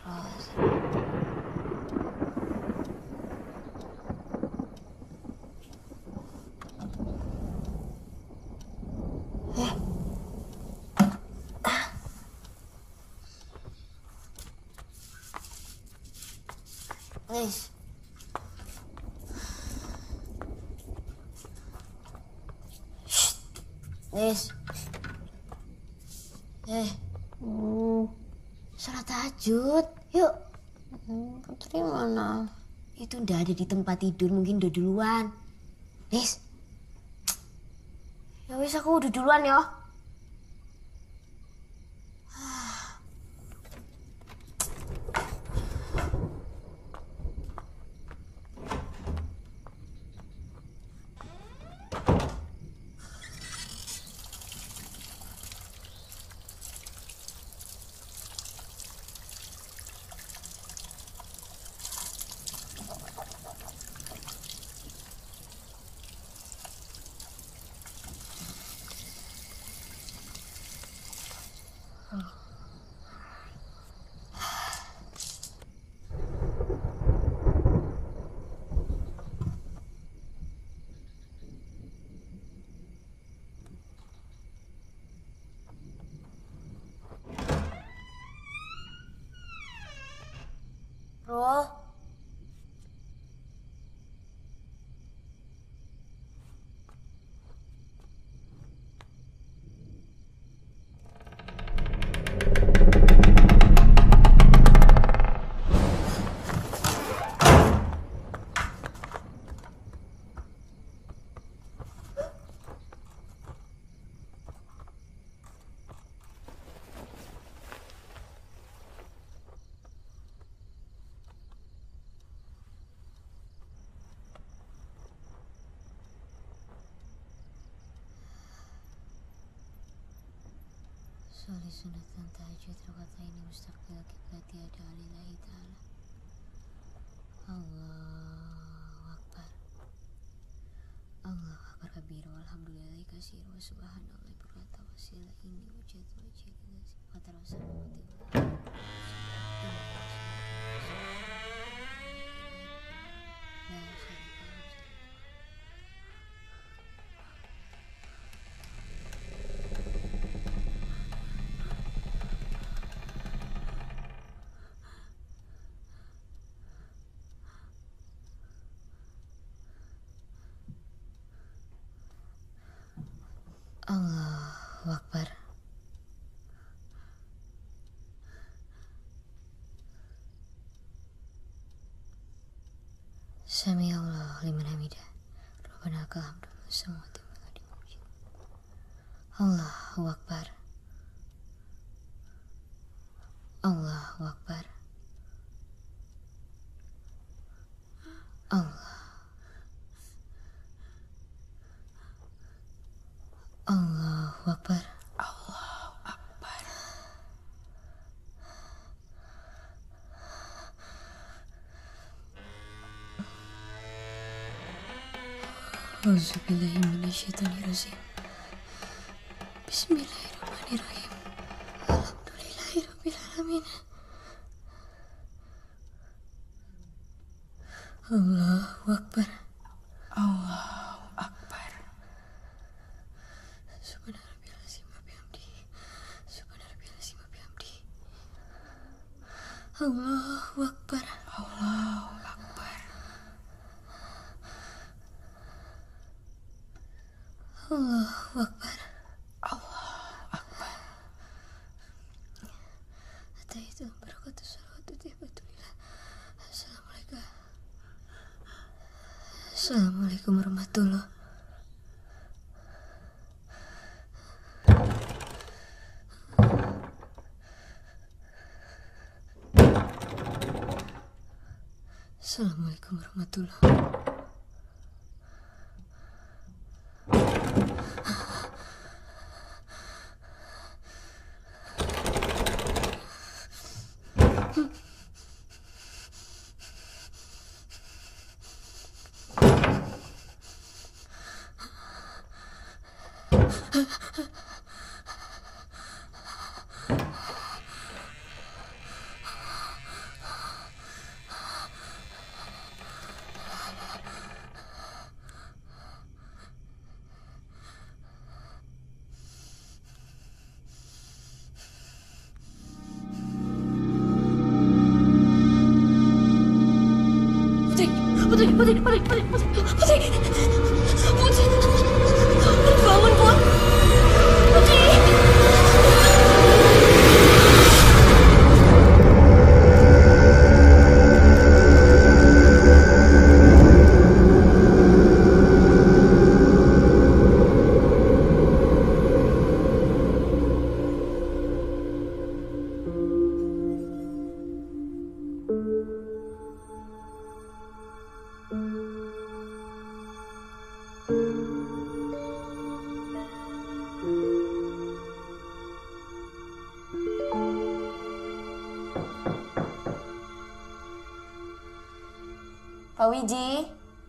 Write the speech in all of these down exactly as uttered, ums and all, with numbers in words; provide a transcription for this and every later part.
Nis. Shh. Nis. Eh. Hmm. Salat tahajud. Yuk. Hmm, Putri mana? Itu ndak ada di tempat tidur, mungkin udah duluan. Nis. Ya wis aku udah duluan ya. Bro. Soli sunatan tahajud rakaat ini mustaqbil kiblat tiada alillahi ta'ala. Allahu Akbar. Allahu Akbar kabir walhamdulillahi kasir wa subhanallahi bukrata wasila ini wujud wajib wa tarasa Allahu Akbar. Sami Allah liman hamidah. Rabbana lakal hamdu samawati wal ardi. Allahu Akbar. Allahu Akbar. Allah. Allahu Akbar. Allahu Akbar. Auzubillahi minasyaitonirrajim. Bismillahirrahmanirrahim. Alhamdulillahirabbil alamin. Allahu Akbar. Allahu Akbar. Subhanallahil wa bihamdihi. Subhanallahil wa bihamdihi. Allahu Akbar. Allahu Akbar. Allahu Akbar. Allahu Akbar. Ataitu barakatuh salawatu tibatulillah. Assalamualaikum. Assalamualaikum warahmatullahi. Assalamualaikum warahmatullahi. Putri, Putri, Putri, Putri, Putri, Putri, Putri, Putri, bangun, Put. Putri. Pak Wiji.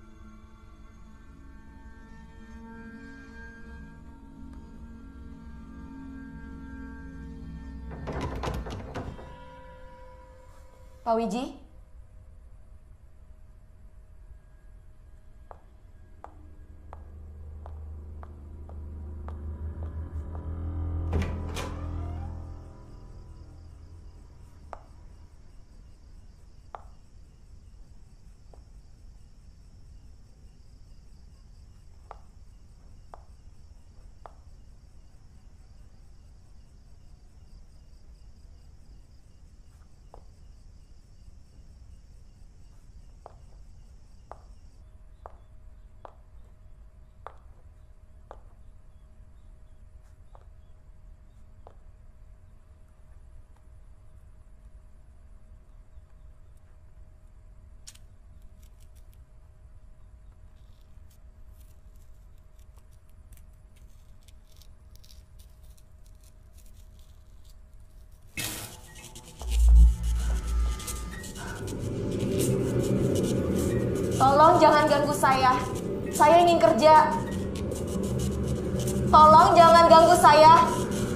Pak Wiji. Tolong jangan ganggu saya. Saya ingin kerja. Tolong jangan ganggu saya.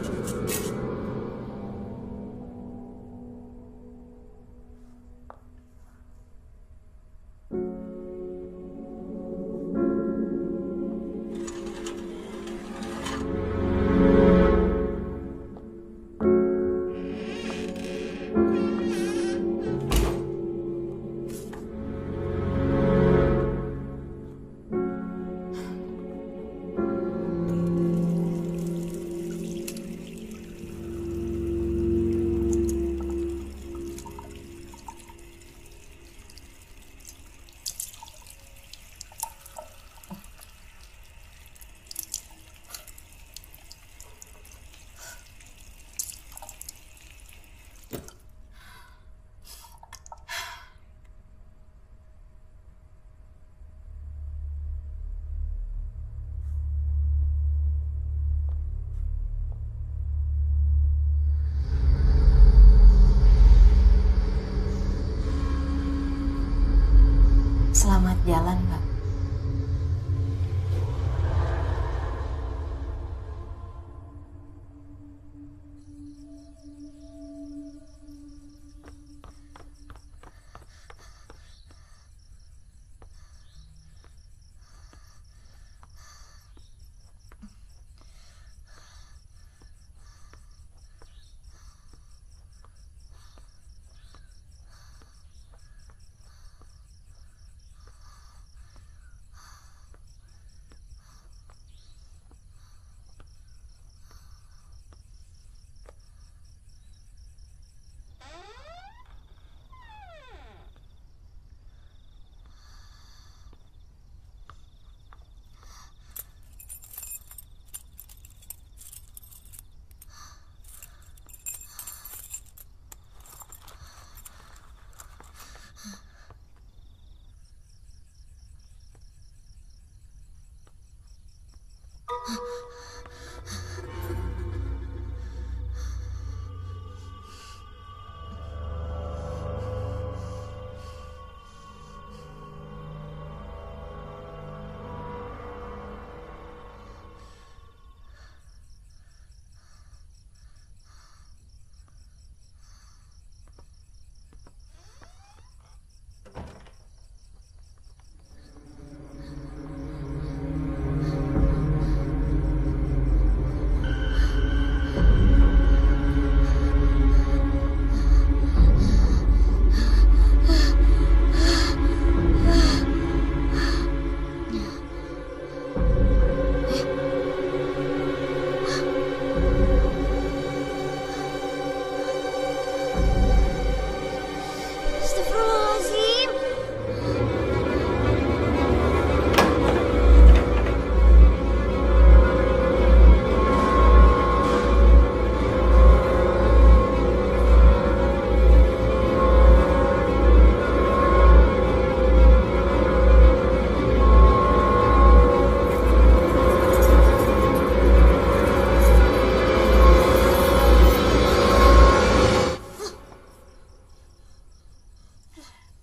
Selamat jalan, Mbak.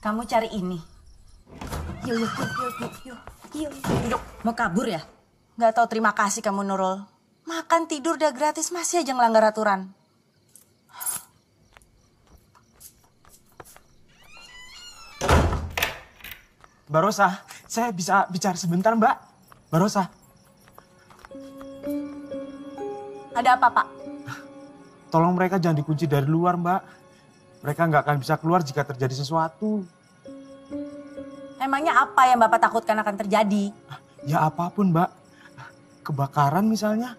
Kamu cari ini. Yuk, yuk, yuk, yuk, yuk, yuk, yuk. Duduk, mau kabur ya? Gak tahu terima kasih kamu Nurul. Makan tidur udah gratis masih aja ngelanggar aturan. Mbak Rosa, saya bisa bicara sebentar, Mbak? Mbak Rosa. Ada apa, Pak? Tolong mereka jangan dikunci dari luar, Mbak. Mereka nggak akan bisa keluar jika terjadi sesuatu. Emangnya apa yang Bapak takutkan akan terjadi? Ya apapun, Mbak. Kebakaran misalnya.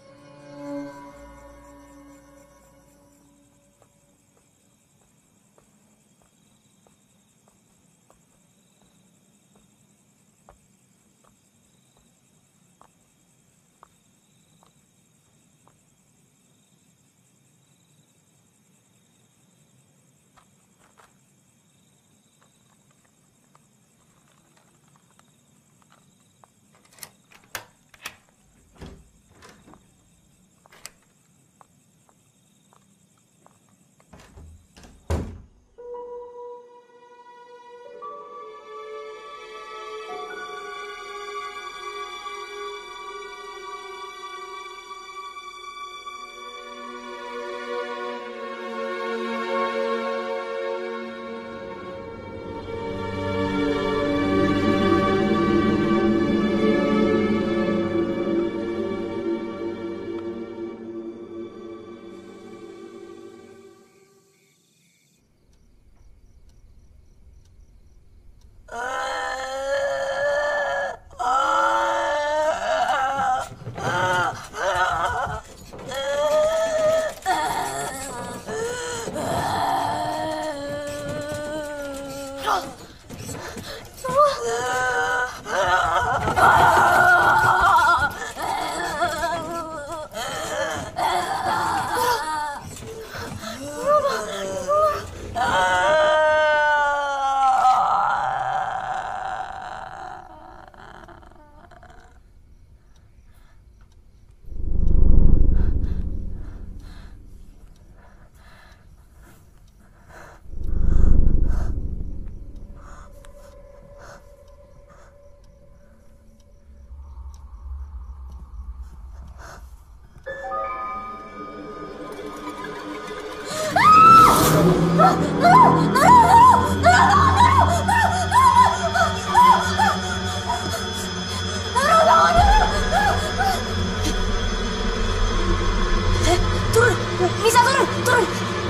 Turun, bisa turun, turun.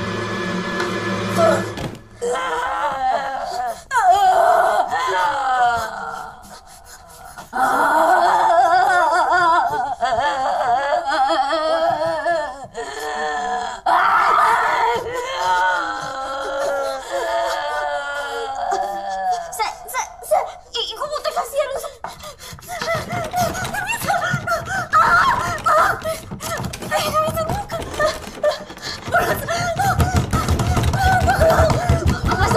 Turun. Saya, saya, saya, ibu butuh kasihan. Mas,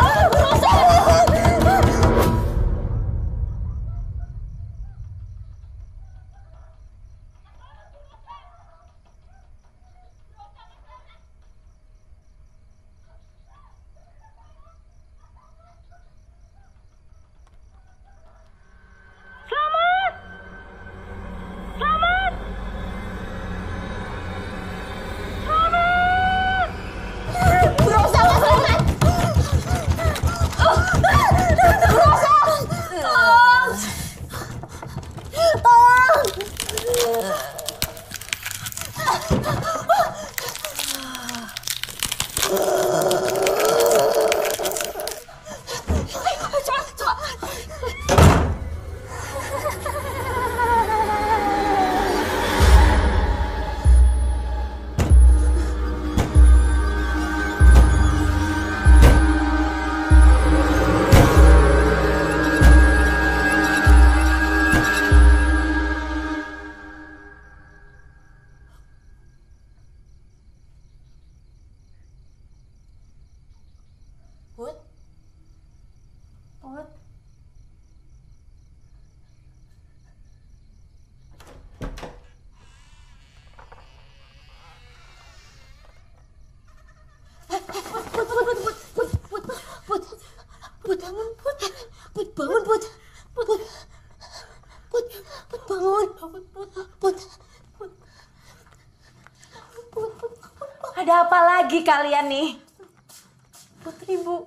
lagi kalian nih? Putri, Bu.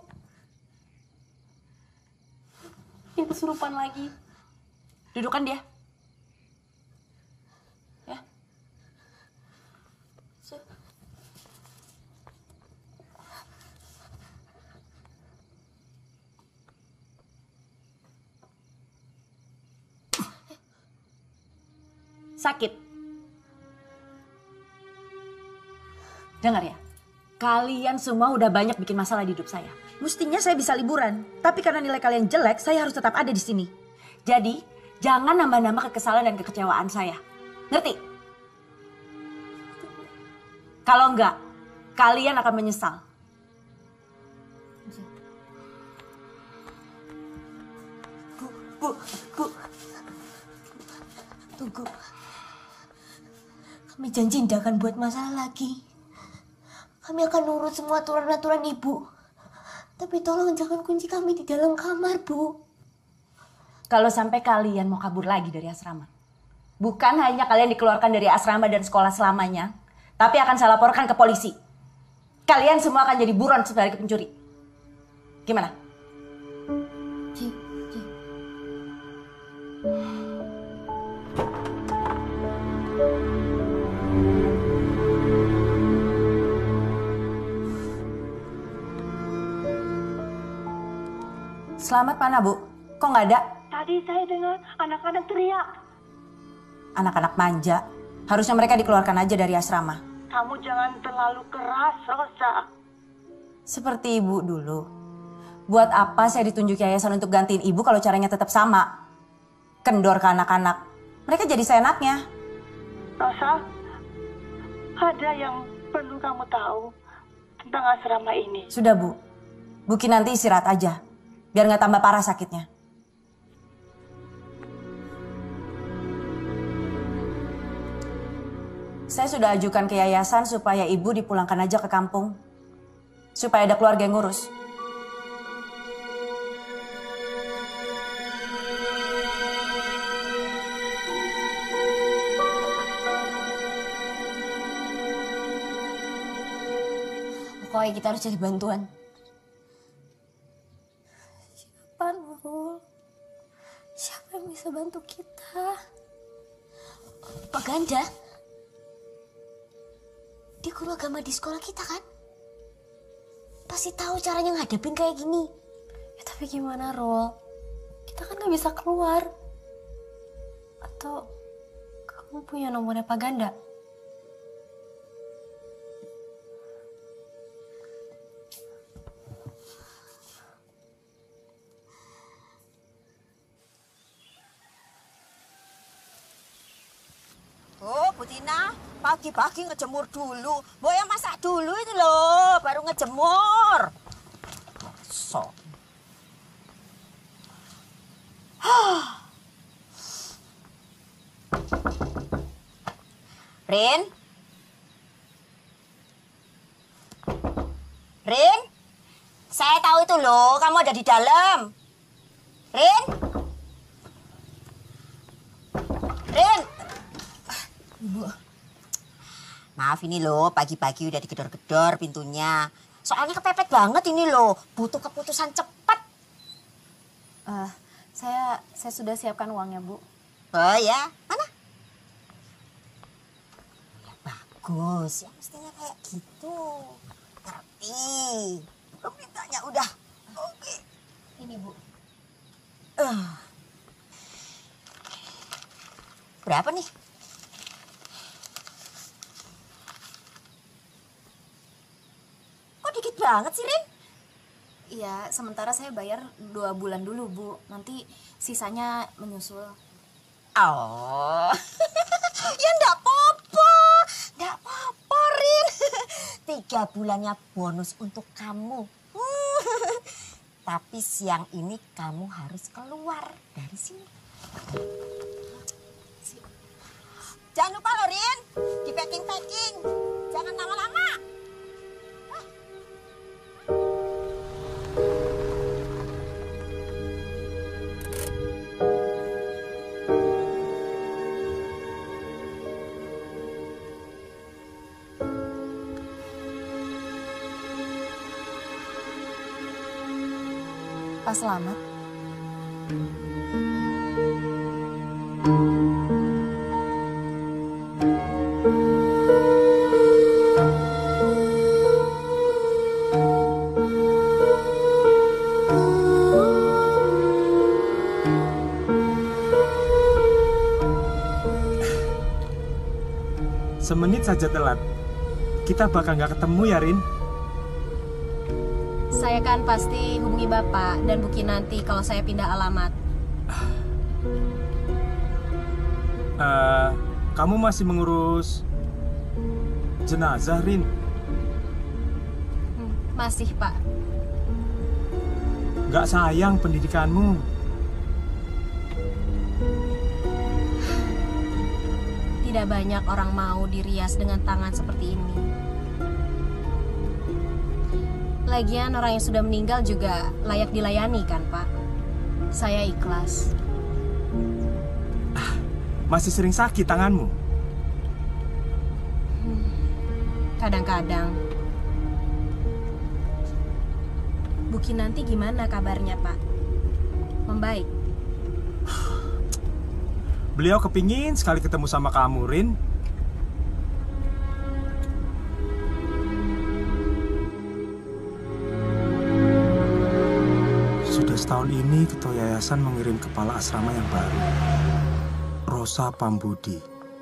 Dia kesurupan lagi. Dudukan dia. Ya. Sakit. Dengar ya, kalian semua udah banyak bikin masalah di hidup saya. Mestinya saya bisa liburan, tapi karena nilai kalian jelek, saya harus tetap ada di sini. Jadi, jangan nambah-nambah kekesalan dan kekecewaan saya. Ngerti? Kalau enggak, kalian akan menyesal. Bu, bu, bu. Tunggu. Kami janji tidak akan buat masalah lagi. Kami akan nurut semua aturan-aturan ibu. Tapi tolong jangan kunci kami di dalam kamar, Bu. Kalau sampai kalian mau kabur lagi dari asrama, bukan hanya kalian dikeluarkan dari asrama dan sekolah selamanya, tapi akan saya laporkan ke polisi. Kalian semua akan jadi buron sebagai pencuri. Gimana? Ci, Ci. Selamat mana, Bu? Kok nggak ada? Tadi saya dengar anak-anak teriak. Anak-anak manja. Harusnya mereka dikeluarkan aja dari asrama. Kamu jangan terlalu keras, Rosa. Seperti ibu dulu. Buat apa saya ditunjuk yayasan untuk gantiin ibu kalau caranya tetap sama? Kendor ke anak-anak. Mereka jadi seenaknya. Rosa, ada yang perlu kamu tahu tentang asrama ini. Sudah, Bu. Buki nanti istirahat aja. Biar nggak tambah parah sakitnya. Saya sudah ajukan ke yayasan supaya ibu dipulangkan aja ke kampung. Supaya ada keluarga yang ngurus. Pokoknya kita harus cari bantuan. Siapa, Nurul? Siapa yang bisa bantu kita? Pak Ganda. Dia guru agama di sekolah kita kan? Pasti tahu caranya ngadepin kayak gini. Ya tapi gimana, Rul? Kita kan gak bisa keluar. Atau kamu punya nomornya Pak Ganda? Oh, Bu Tina, pagi-pagi ngejemur dulu. Mau yang masak dulu itu loh, baru ngejemur. So. Rin? Rin? Saya tahu itu loh, kamu ada di dalam. Rin? Rin? Ibu. Maaf ini loh, pagi-pagi udah digedor-gedor pintunya. Soalnya kepepet banget ini loh, butuh keputusan cepat. Uh, saya saya sudah siapkan uangnya, Bu. Oh ya, mana? Ya bagus, ya mestinya kayak gitu. Ngerti. Belum ditanya udah. Oke. Ini, Bu. Uh. Berapa nih? Kok dikit banget sih, Rin? Iya, sementara saya bayar dua bulan dulu, Bu. Nanti sisanya menyusul. Oh, ya enggak apa-apa. Enggak apa-apa, Rin. Tiga bulannya bonus untuk kamu. Tapi siang ini kamu harus keluar dari sini. Jangan lupa loh, Rin. Di packing-packing. Jangan lama-lama. Pak Selamat. Semenit saja telat. Kita bakal nggak ketemu ya, Rin? Saya kan pasti hubungi Bapak dan Bu Kinanti kalau saya pindah alamat. Uh, kamu masih mengurus jenazah, Rin? Hmm, masih, Pak. Nggak sayang pendidikanmu? Tidak banyak orang mau dirias dengan tangan seperti ini. Lagian orang yang sudah meninggal juga layak dilayani kan, Pak? Saya ikhlas. Ah, masih sering sakit tanganmu? Hmm, kadang-kadang. Bu Kinanti gimana kabarnya, Pak? Membaik? Beliau kepingin sekali ketemu sama kamu, Rin. Sudah setahun ini Ketua Yayasan mengirim kepala asrama yang baru, Rosa Pambudi.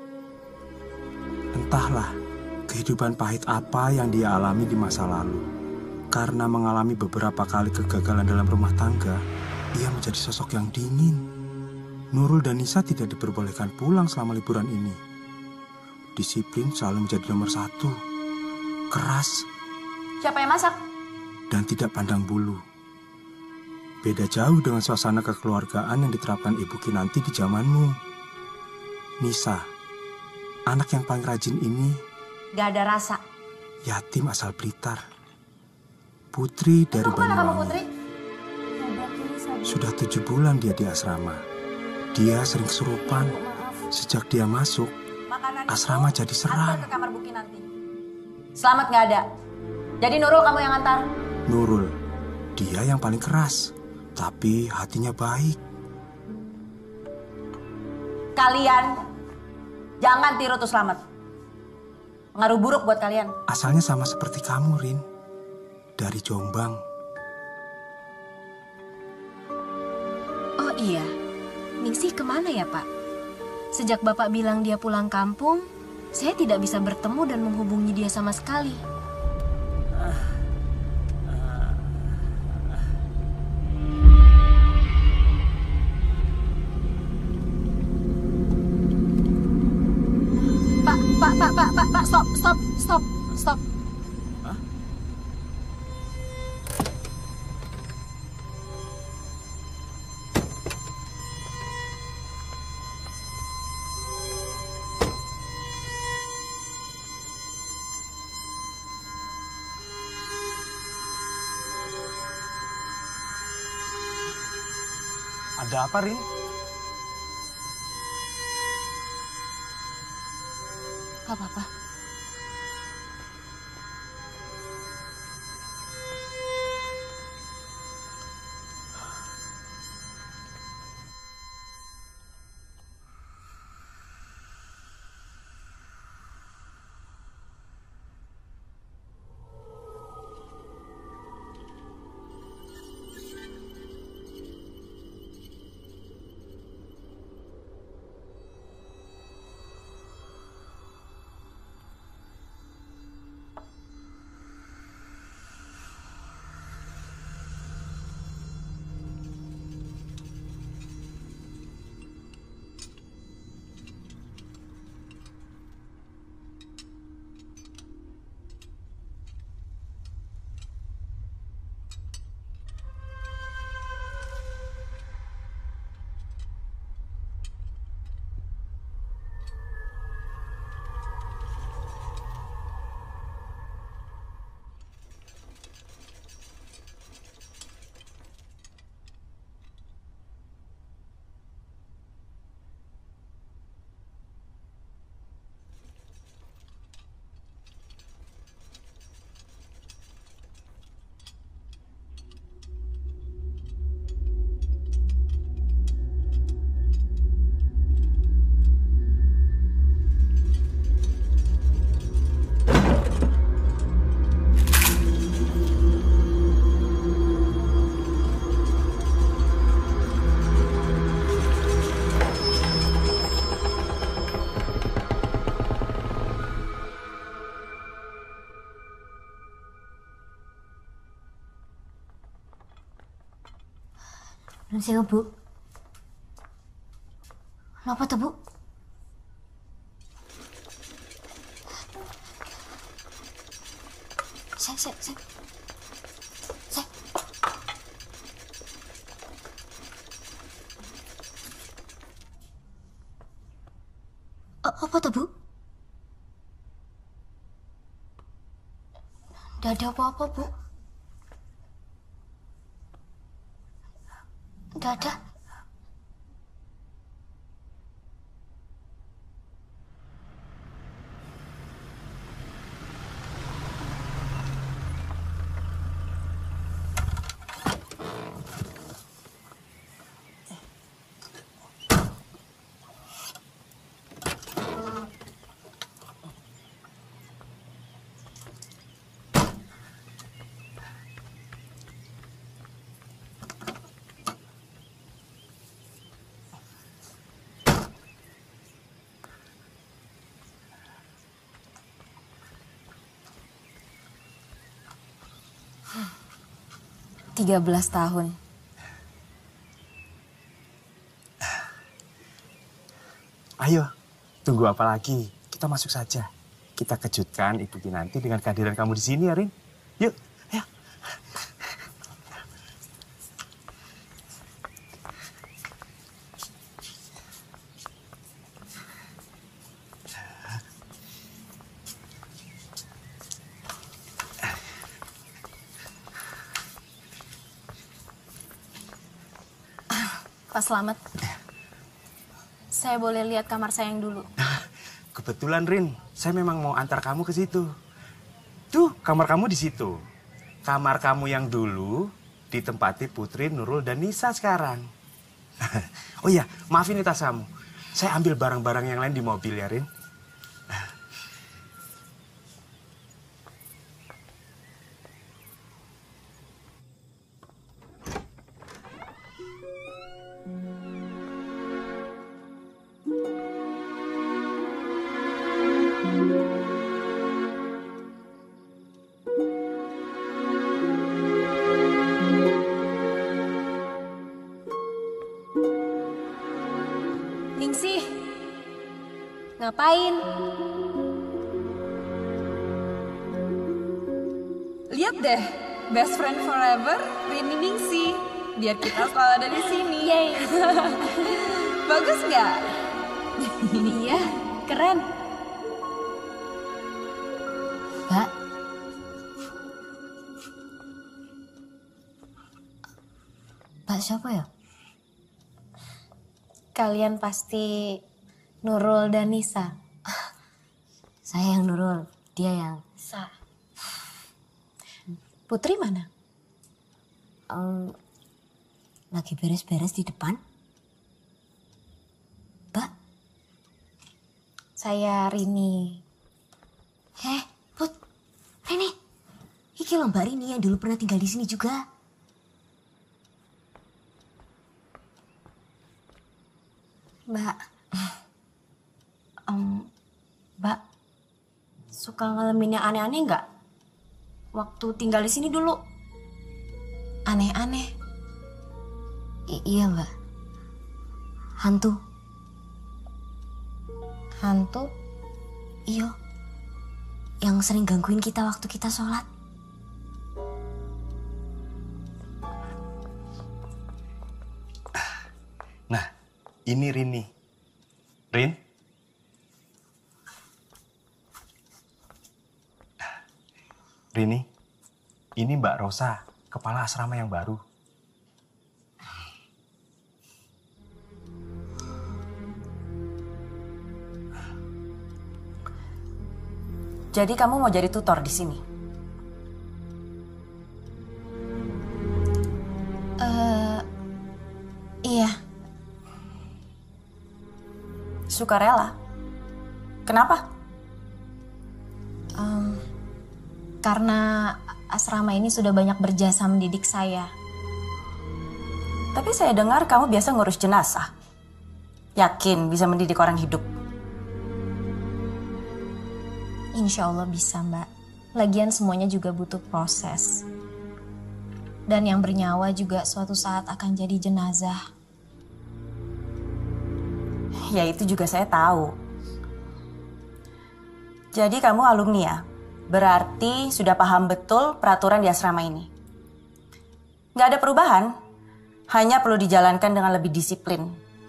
Entahlah kehidupan pahit apa yang dia alami di masa lalu. Karena mengalami beberapa kali kegagalan dalam rumah tangga, ia menjadi sosok yang dingin. Nurul dan Nisa tidak diperbolehkan pulang selama liburan ini. Disiplin selalu menjadi nomor satu. Keras. Siapa yang masak? Dan tidak pandang bulu. Beda jauh dengan suasana kekeluargaan yang diterapkan Ibu Kinanti di zamanmu. Nisa, anak yang paling rajin ini, Gak ada rasa. yatim asal Blitar. Putri dari Kemana kamu, Putri? Banyuwangi. Sudah tujuh bulan dia di asrama. Dia sering kesurupan. Sejak dia masuk, Makanan asrama itu jadi seram. antar ke kamar Bu Kinanti. Selamat gak ada. Jadi Nurul kamu yang antar. Nurul, dia yang paling keras, tapi hatinya baik. Kalian jangan tiru tuh Selamat. Pengaruh buruk buat kalian. Asalnya sama seperti kamu, Rin. Dari Jombang. Oh iya, Ningsih kemana ya, Pak? Sejak Bapak bilang dia pulang kampung, saya tidak bisa bertemu dan menghubungi dia sama sekali. Pak, Pak, Pak, Pak, Pak, Pak, stop, stop, stop, stop. Hah? Ada apa, Rin? Gak apa-apa. Nun sewu, Bu. Napa to, Bu? Sek, sek, sek. Sek. Apa to, Bu? Nggak ada apa-apa, Bu. Nggak ada. tiga belas tahun. Ayo, tunggu apa lagi? Kita masuk saja. Kita kejutkan Ibu Kinanti dengan kehadiran kamu di sini, ya, Rin. Yuk, ayo. Pak Slamet, saya boleh lihat kamar saya yang dulu? Kebetulan, Rin, saya memang mau antar kamu ke situ. Tuh, kamar kamu di situ. Kamar kamu yang dulu ditempati Putri, Nurul, dan Nisa sekarang. Oh iya, maafin nih tas kamu. Saya ambil barang-barang yang lain di mobil ya, Rin. Ningsih, ngapain? Lihat deh, best friend forever, Rini Ningsih. Biar kita selalu ada di sini. Yeay. Bagus nggak? Iya, keren. Mbak. Mbak siapa ya? Kalian pasti Nurul dan Nisa. Saya yang Nurul, dia yang... Sa. Putri mana? Um, lagi beres-beres di depan. Mbak. Saya Rini. Heh, Put. Rini. Iki loh Mbak Rini yang dulu pernah tinggal di sini juga. Mbak. Um, Mbak. Suka ngalamin yang aneh-aneh nggak? Waktu tinggal di sini dulu. Aneh-aneh. I- iya Mbak. Hantu. Hantu? Iya. Yang sering gangguin kita waktu kita sholat. Nah, ini Rini. Rin? Rini, ini Mbak Rosa, kepala asrama yang baru. Jadi kamu mau jadi tutor di sini? Uh, iya. Sukarela. Kenapa? Um, karena asrama ini sudah banyak berjasa mendidik saya. Tapi saya dengar kamu biasa ngurus jenazah. Yakin bisa mendidik orang hidup? Insya Allah bisa, Mbak. Lagian semuanya juga butuh proses. Dan yang bernyawa juga suatu saat akan jadi jenazah. Ya itu juga saya tahu. Jadi kamu alumni ya? Berarti sudah paham betul peraturan di asrama ini. Nggak ada perubahan, hanya perlu dijalankan dengan lebih disiplin.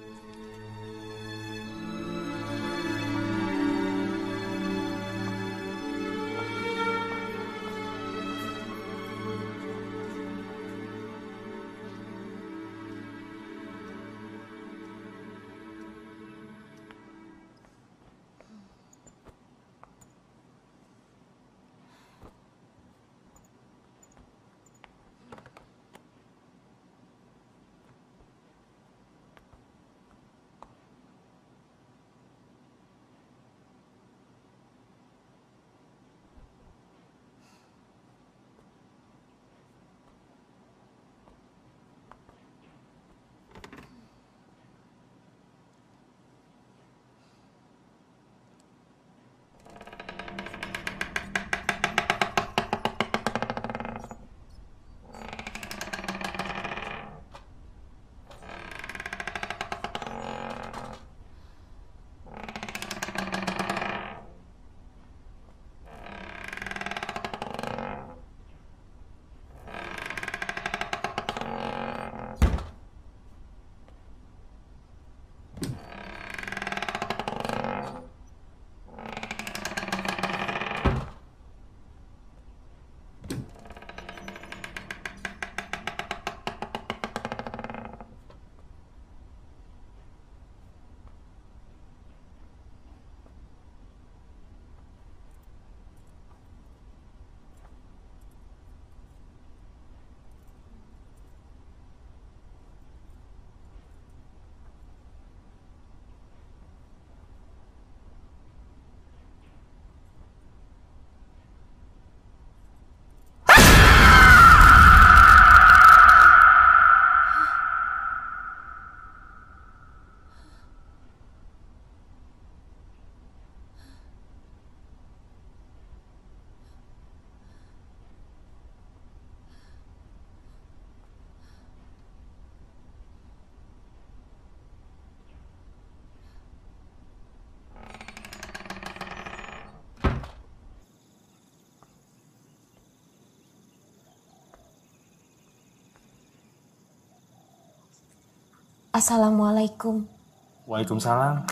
Assalamualaikum. Waalaikumsalam.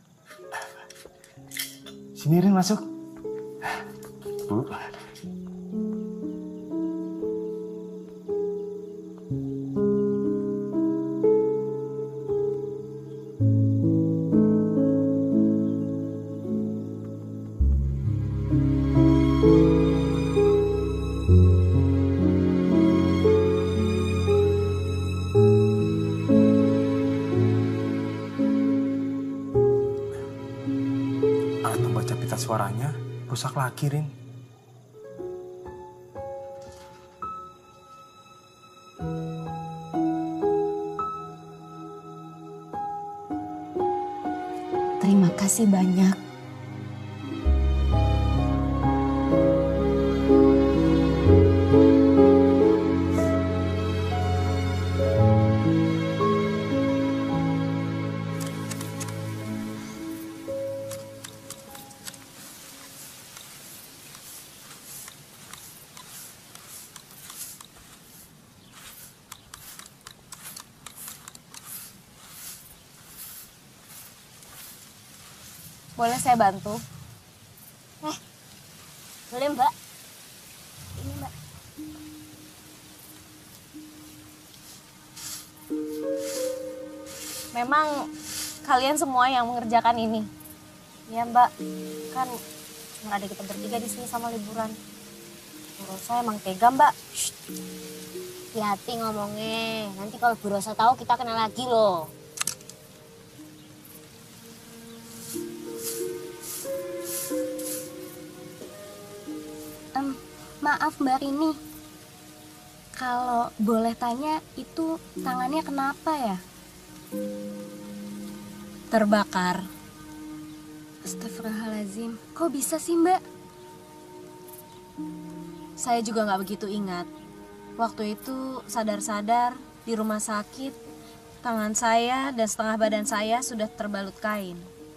Sini Rin, masuk. Bu. Alat membaca pita suaranya rusak lagi, Rin. Terima kasih banyak. Boleh saya bantu? Eh, boleh Mbak. Ini Mbak. Memang kalian semua yang mengerjakan ini? Ya Mbak, kan nggak ada kita bertiga di sini sama liburan. Menurut saya emang tega Mbak. Shh. Hati-hati ngomongnya. Nanti kalau Bu Rosa tahu kita kena lagi loh. Um, maaf Mbak Rini, kalau boleh tanya itu tangannya kenapa ya? Terbakar. Astagfirullahaladzim, kok bisa sih Mbak? Saya juga nggak begitu ingat. Waktu itu sadar-sadar di rumah sakit, tangan saya dan setengah badan saya sudah terbalut kain.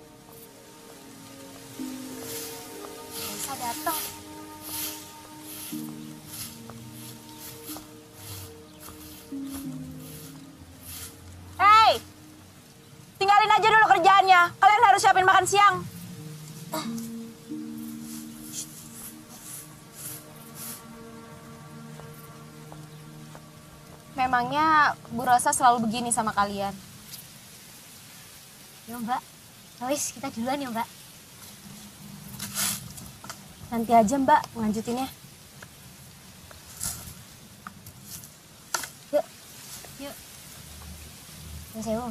Bisa datang. Hei, tinggalin aja dulu kerjaannya. Kalian harus siapin makan siang. Memangnya Bu Rosa selalu begini sama kalian? Ya Mbak, Lois kita duluan ya Mbak. Nanti aja Mbak ngelanjutinnya. Yuk, yuk. Mas Ewo.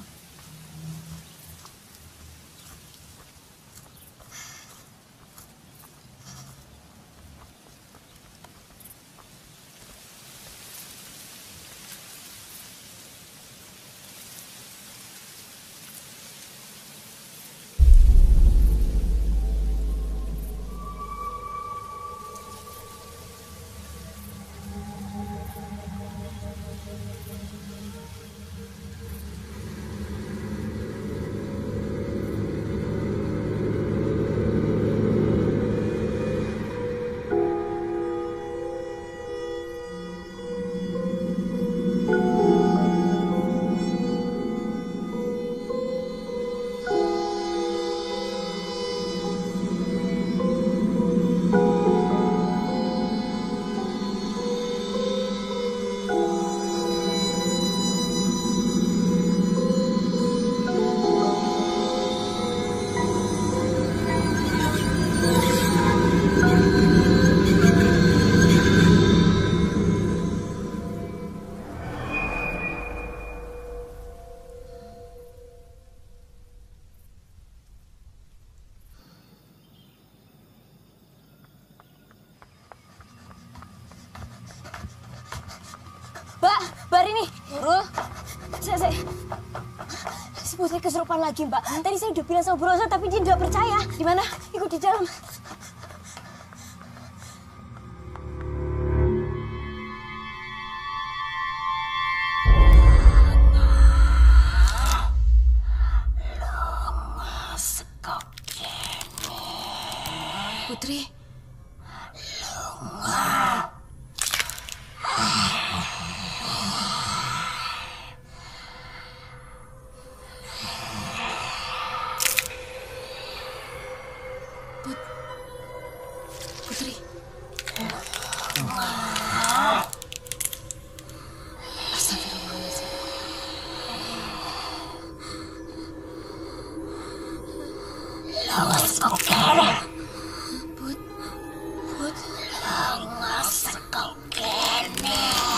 Mbak, Mbak Rini. Nurul. Saya, saya. Si Putri kesurupan lagi, Mbak. Tadi saya udah bilang sama Bu Rosa, tapi dia nggak percaya. Gimana? Ikut di dalam. Putri. Putri. Astagfirullahaladzim. Lois kok kere. Put. Put. Lois kok kere.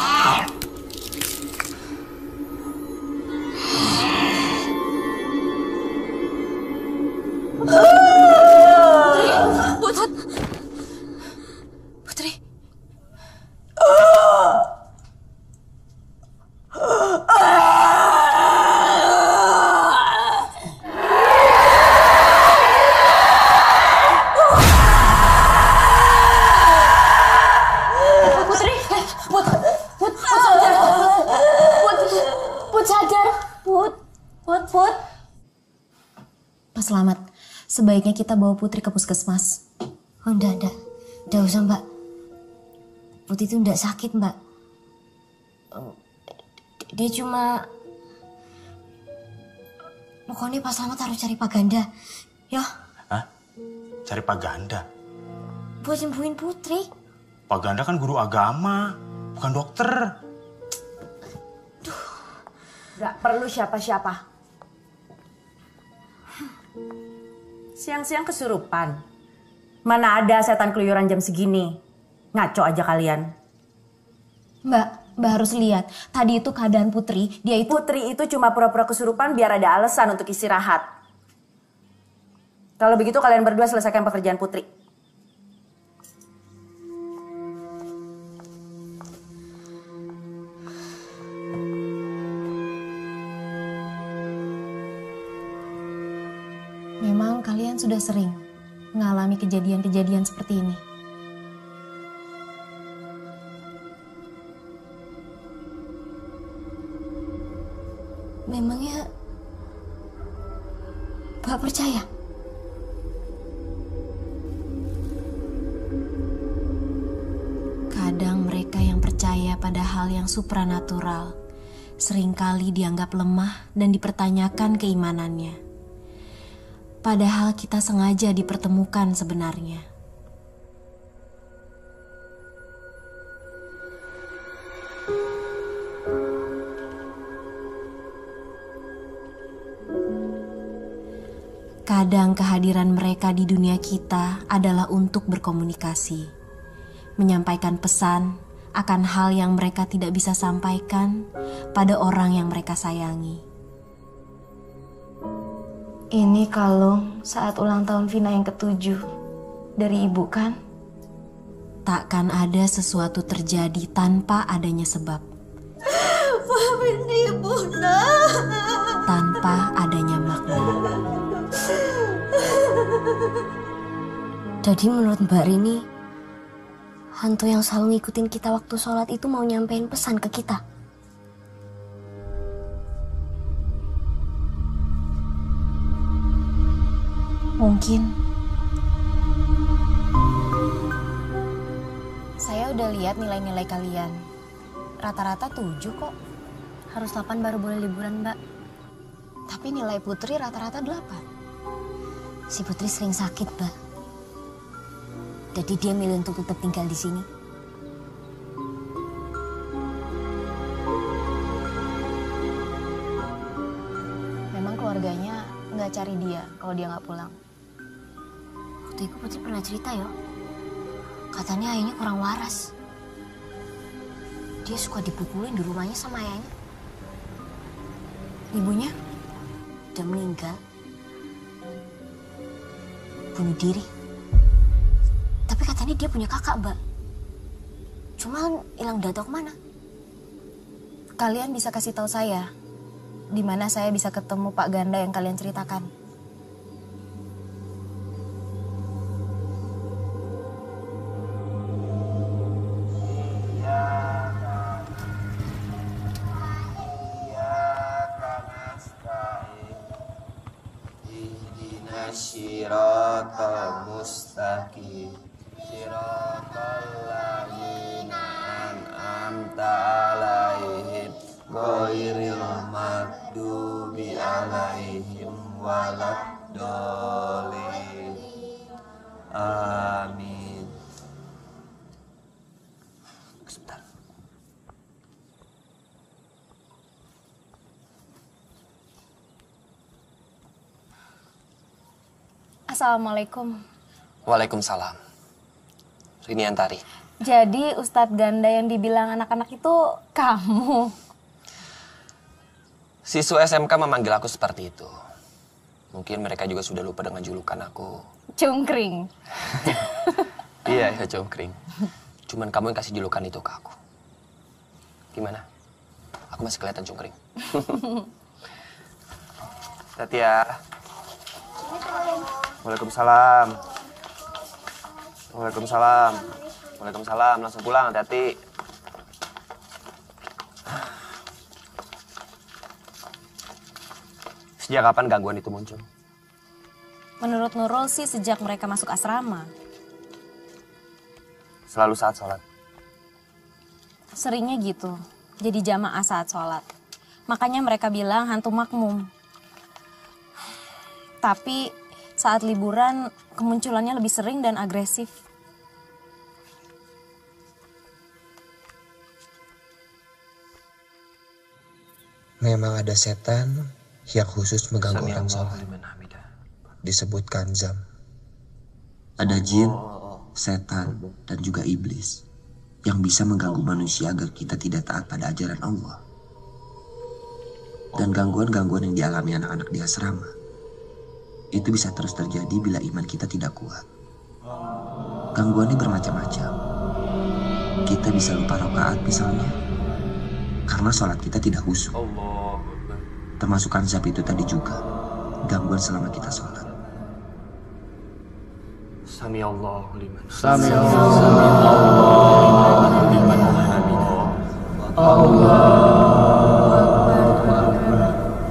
Put. Putri. Putri. Put. Put. Put sadar. Put. Put sadar. Put. Put. Put. Mas Selamat, sebaiknya kita bawa Putri ke puskesmas. Oh enggak, enggak. Enggak usah Mbak. Putri itu enggak sakit Mbak. Dia cuma... Pokoknya Pak Selamat harus cari Pak Ganda. Ya. Hah? Cari Pak Ganda? Buat sembuhin Putri. Pak Ganda kan guru agama, bukan dokter. Gak perlu siapa-siapa. Siang-siang kesurupan. Mana ada setan keluyuran jam segini. Ngaco aja kalian. Mbak, Mbak harus lihat. Tadi itu keadaan Putri, dia itu... Putri itu cuma pura-pura kesurupan biar ada alasan untuk istirahat. Kalau begitu kalian berdua selesaikan pekerjaan Putri. Memang kalian sudah sering mengalami kejadian-kejadian seperti ini. Memangnya Mbak percaya? Kadang mereka yang percaya pada hal yang supranatural seringkali dianggap lemah dan dipertanyakan keimanannya. Padahal kita sengaja dipertemukan sebenarnya. Kadang kehadiran mereka di dunia kita adalah untuk berkomunikasi, menyampaikan pesan akan hal yang mereka tidak bisa sampaikan pada orang yang mereka sayangi. Ini kalung saat ulang tahun Vina yang ketujuh dari ibu kan? Takkan ada sesuatu terjadi tanpa adanya sebab. Maafin ibu, nak. Tanpa adanya makna. Jadi menurut Mbak Rini, hantu yang selalu ngikutin kita waktu sholat itu mau nyampein pesan ke kita? Mungkin. Saya udah lihat nilai-nilai kalian. Rata-rata tujuh kok. Harus delapan baru boleh liburan, Mbak. Tapi nilai Putri rata-rata delapan. Si Putri sering sakit, Mbak. Jadi dia milih untuk tetap tinggal di sini. Memang keluarganya nggak cari dia kalau dia nggak pulang. Waktu itu Putri pernah cerita ya, katanya ayahnya kurang waras. Dia suka dipukulin di rumahnya sama ayahnya. Ibunya udah meninggal, bunuh diri. Tapi katanya dia punya kakak, Mbak. Cuma hilang data kemana? Kalian bisa kasih tahu saya di mana saya bisa ketemu Pak Ganda yang kalian ceritakan. Shiratal mustaqim Shiratal ladzina an'amta alaihim ghairil maghdubi alaihim waladdallin. Amin. Sebentar. Assalamualaikum. Waalaikumsalam. Rini Antari. Jadi Ustadz Ganda yang dibilang anak-anak itu kamu? Siswa S M K memanggil aku seperti itu. Mungkin mereka juga sudah lupa dengan julukan aku. Cungkring. Iya, ya Cungkring. Cuman kamu yang kasih julukan itu ke aku. Gimana? Aku masih kelihatan cungkring. Hati ya. Waalaikumsalam. Waalaikumsalam. Waalaikumsalam. Langsung pulang, hati-hati. Sejak kapan gangguan itu muncul? Menurut Nurul sih sejak mereka masuk asrama. Selalu saat sholat? Seringnya gitu. Jadi jamaah saat sholat. Makanya mereka bilang hantu makmum. Tapi saat liburan kemunculannya lebih sering dan agresif. Memang ada setan yang khusus mengganggu orang sholat. Disebut kanzam. Ada jin, setan, dan juga iblis yang bisa mengganggu manusia agar kita tidak taat pada ajaran Allah. Dan gangguan-gangguan yang dialami anak-anak di asrama itu bisa terus terjadi bila iman kita tidak kuat. Gangguannya bermacam-macam. Kita bisa lupa rakaat misalnya, karena sholat kita tidak khusyuk. Termasuk kanzab itu tadi juga, gangguan selama kita sholat. Sami Allahu liman. Sami Allahu liman hamidah. Allahu Akbar.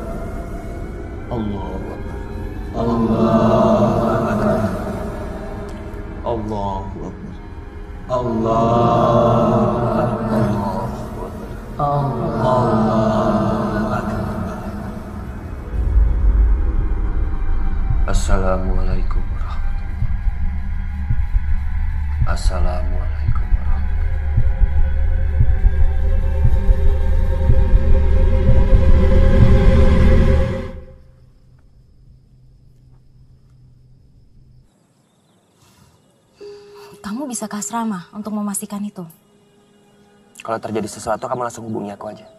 bisa ke asrama untuk memastikan itu. Kalau terjadi sesuatu, kamu langsung hubungi aku aja.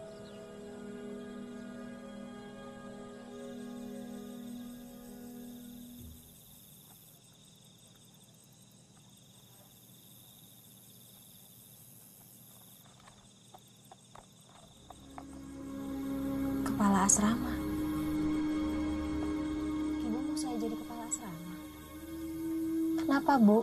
Kepala asrama. Ibu mau saya jadi kepala asrama? Kenapa, Bu?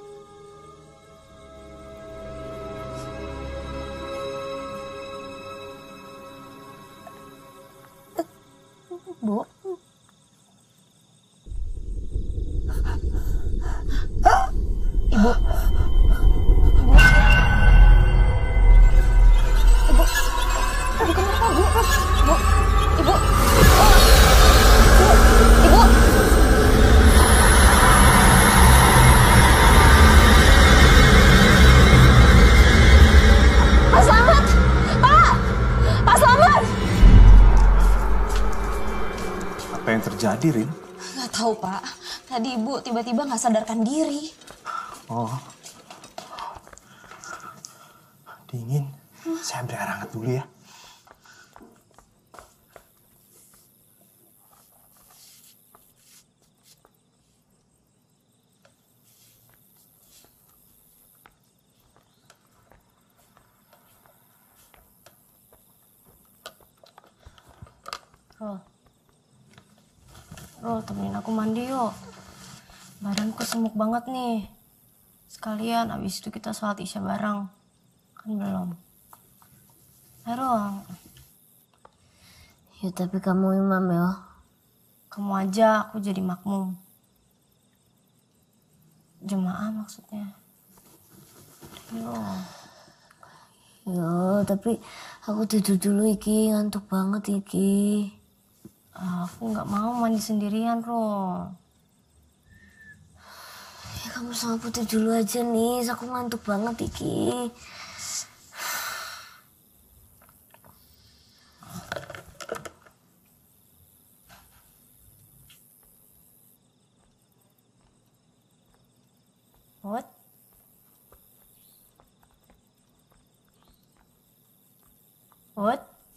Bu? Ibu? Ibu? Ibu? Ibu kenapa, Bu? Bu? Ibu? Oh. Bu? Ibu? Pak Slamet! Pak! Pak Slamet! Apa yang terjadi, Rin? Nggak tahu, Pak. Tadi Ibu tiba-tiba nggak sadarkan diri. Oh. Dingin. Saya ambil air hangat dulu ya. Rol. Rol, temenin aku mandi yuk. Badanku semuk banget nih. Sekalian abis itu kita sholat isya bareng. Kan belum. Ayo, Rol. Ya tapi kamu imam ya. Kamu aja, aku jadi makmum. Jemaah maksudnya. Ayo. Ya tapi aku tidur dulu iki, ngantuk banget iki. Aku nggak mau mandi sendirian, Rol. Ya kamu sama Putri dulu aja nih, aku ngantuk banget iki. Put? Put?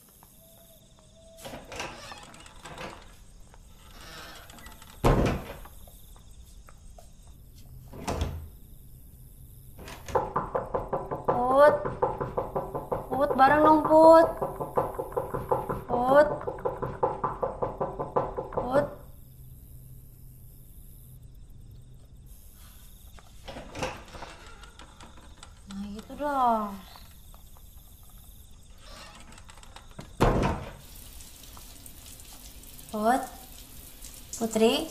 Put? Put, bareng dong, Put. Put? Put? Nah, gitu dong. Put? Putri?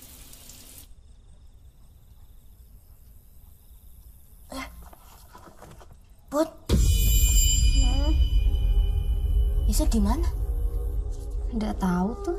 Eh, Put? Hmm, Isa di mana? nggak tahu tuh.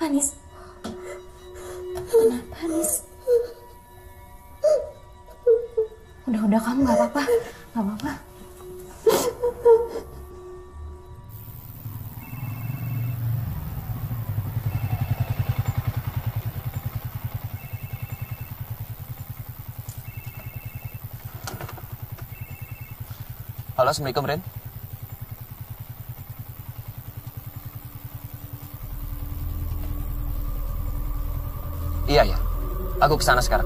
Nis? Kenapa, Nis? Udah, udah, kamu gak apa-apa. Gak apa-apa. Halo, Assalamualaikum, Ren. Iya, ya. Aku kesana sekarang.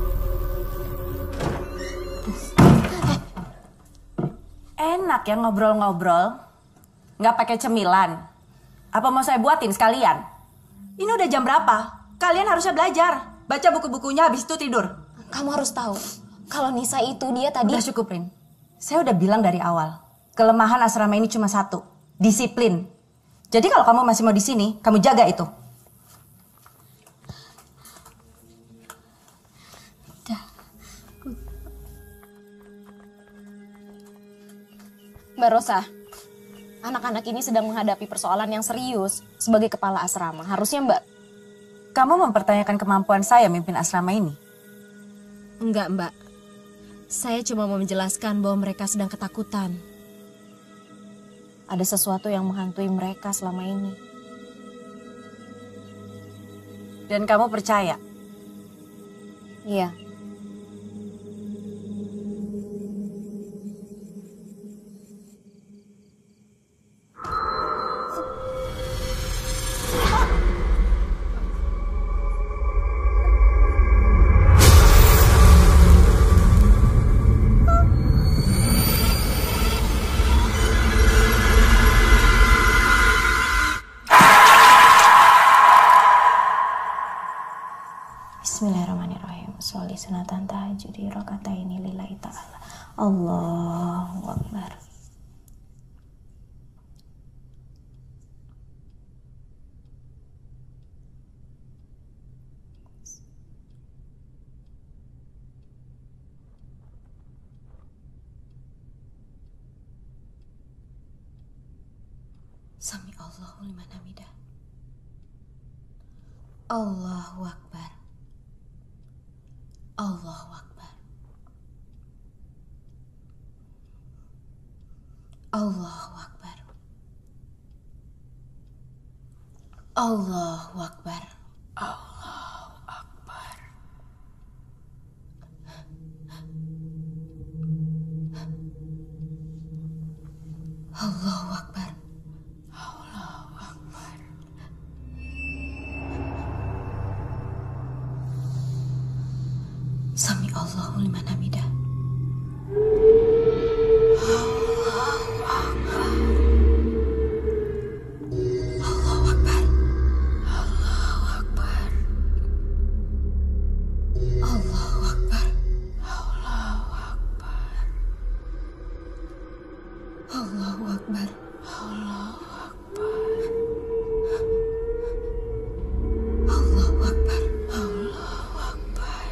Enak ya ngobrol-ngobrol. Nggak pakai cemilan. Apa mau saya buatin sekalian? Ini udah jam berapa? Kalian harusnya belajar. Baca buku-bukunya, habis itu tidur. Kamu harus tahu, kalau Nisa itu dia tadi... Udah cukup, Rin. Saya udah bilang dari awal. Kelemahan asrama ini cuma satu. Disiplin. Jadi kalau kamu masih mau di sini, kamu jaga itu. Mbak Rosa, anak-anak ini sedang menghadapi persoalan yang serius sebagai kepala asrama. Harusnya Mbak... Kamu mempertanyakan kemampuan saya mimpin asrama ini? Enggak, Mbak. Saya cuma mau menjelaskan bahwa mereka sedang ketakutan. Ada sesuatu yang menghantui mereka selama ini. Dan kamu percaya? Iya. Bismillahirrahmanirrahim. Sholli sunatan tahajudi rakaataini lillahi ta'ala. Allahu Akbar. Sami Allahu liman hamidah. Allahu Akbar. Allahu Akbar. Allahu Akbar. Allahu Akbar. Allahu Akbar. Allahu Akbar. Allahu Akbar. Sami Allahu liman hamidah. Allahu Akbar. Allahu Akbar. Allahu Akbar. Allahu Akbar. Allahu Akbar. Allahu Akbar. Allahu Akbar. Allahu Akbar. Allahu Akbar.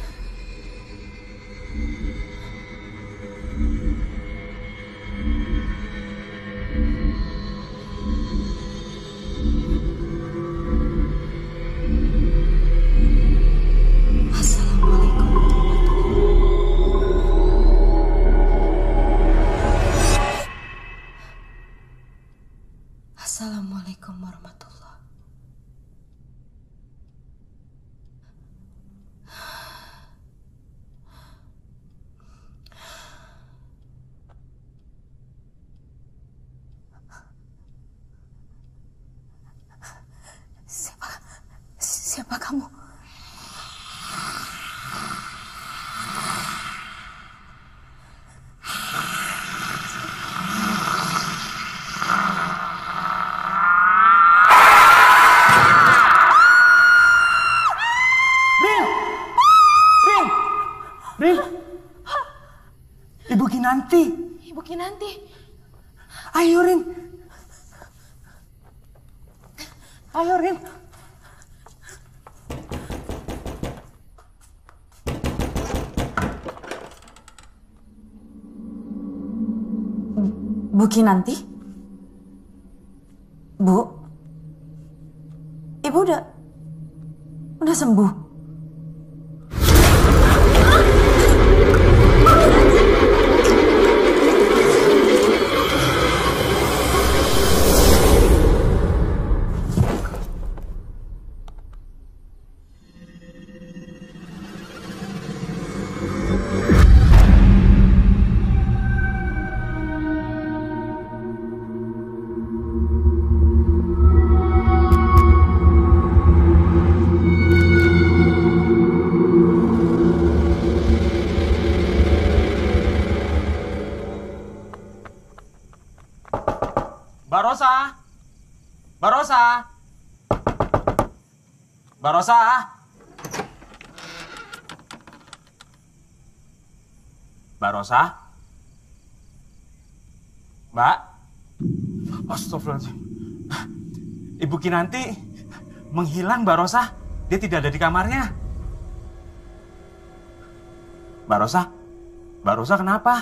Assalamualaikum warahmatullahi. Assalamualaikum warahmatullahi. Siapa? Siapa kamu? Rin! Rin! Rin! Ibu Kinanti! Ibu Kinanti. Ayo, Rin! Ayo, Rin! Bu Kinanti? Bu? Ibu udah... Udah sembuh? Mbak Rosa! Mbak Rosa! Mbak Rosa! Mbak Rosa? Mbak? Astagfirullahaladzim. Ibu Kinanti menghilang, Mbak Rosa. Dia tidak ada di kamarnya. Mbak Rosa? Mbak Rosa kenapa?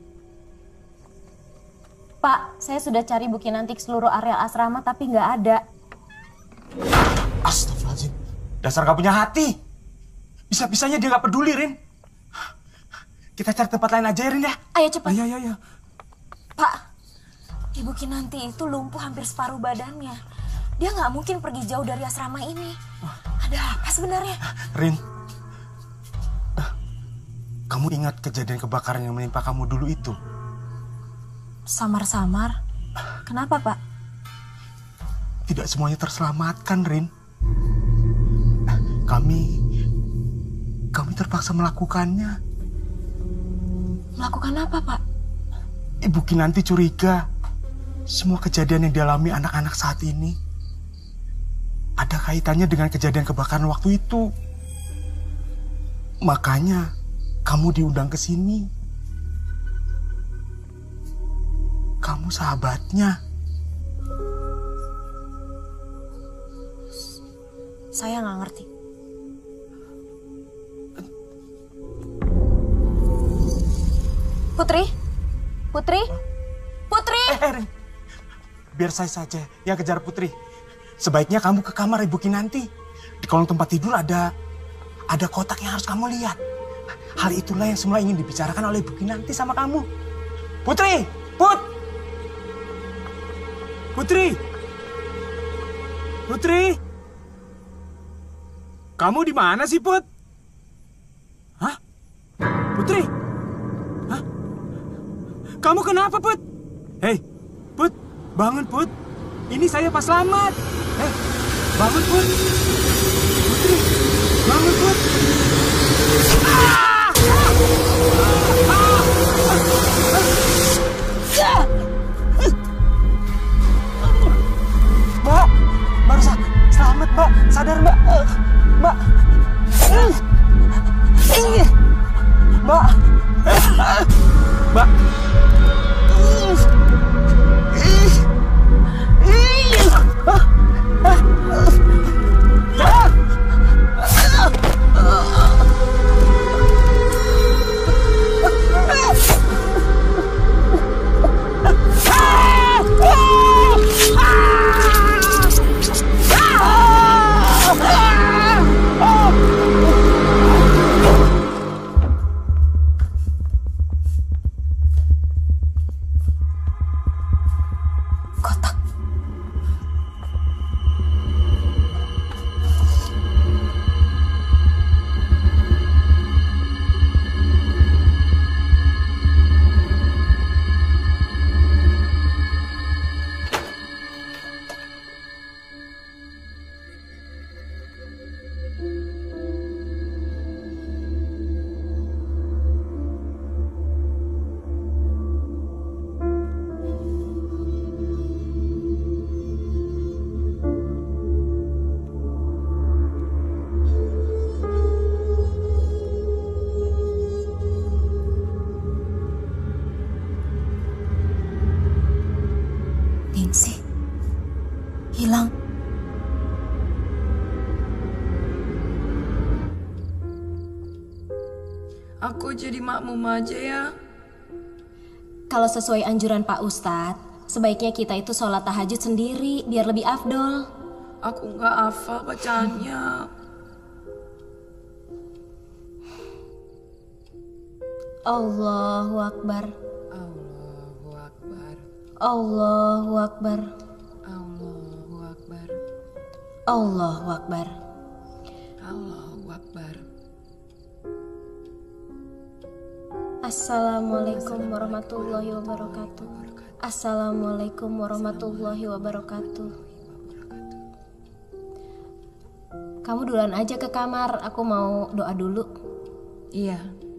Pak, saya sudah cari Bu Kinanti ke seluruh area asrama tapi nggak ada. Astagfirullahaladzim. Dasar gak punya hati. Bisa-bisanya dia gak peduli, Rin. Kita cari tempat lain aja ya, Rin ya. Ayo cepat. Ayo, ayo, ayo. Pak, Ibu Kinanti itu lumpuh hampir separuh badannya. Dia nggak mungkin pergi jauh dari asrama ini. Ada apa sebenarnya? Rin, kamu ingat kejadian kebakaran yang menimpa kamu dulu itu? Samar-samar. Kenapa, Pak? Tidak semuanya terselamatkan, Rin. Kami... Kami terpaksa melakukannya. Melakukan apa, Pak? Ibu Kinanti curiga semua kejadian yang dialami anak-anak saat ini ada kaitannya dengan kejadian kebakaran waktu itu. Makanya kamu diundang ke sini. Kamu sahabatnya. Saya nggak ngerti. Putri? Putri? Putri? Eh, eh, Rin. Biar saya saja yang kejar Putri. Sebaiknya kamu ke kamar Ibu Kinanti. Di kolong tempat tidur ada ada kotak yang harus kamu lihat. Hal itulah yang semula ingin dibicarakan oleh Ibu Kinanti sama kamu. Putri! Put! Putri! Putri! Kamu di mana sih, Put? Hah? Putri? Hah? Kamu kenapa, Put? Hei, Put, bangun, Put. Ini saya Pak Slamet. Hei, bangun, Put. Putri, bangun, Put. Ah! Ah! Ah! Ah! Mbak, Mbak Rosa, selamat, Mbak. Sadar, Mbak. Mbak. Mbak. Mbak. Ningsih hilang. Aku jadi makmum aja ya. Kalau sesuai anjuran Pak Ustadz, sebaiknya kita itu sholat tahajud sendiri biar lebih afdol. Aku nggak hafal bacaannya. Allahu Akbar. Allahu Akbar. Allahu Akbar. Allahu Akbar. Allahu Akbar. Allahu Akbar. Assalamualaikum warahmatullahi wabarakatuh. Assalamualaikum warahmatullahi wabarakatuh. Kamu duluan aja ke kamar, aku mau doa dulu. Iya.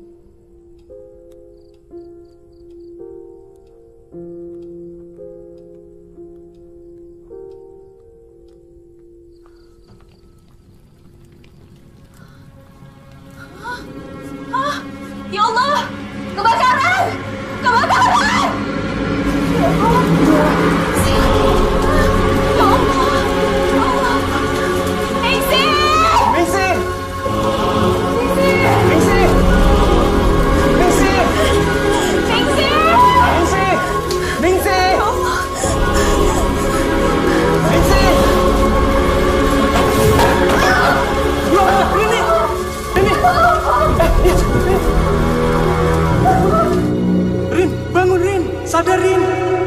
Ya Allah, kebakaran! Kebakaran! Ya Allah. Ya Allah. Ya Allah. Ningsih! Ningsih! Ningsih! Ningsih! Ningsih! Ningsih! Ningsih! Ya Allah. Ningsih! Ya Allah, Rini! Rini! Eh, Rin, bangun Rin! Sadar Rin!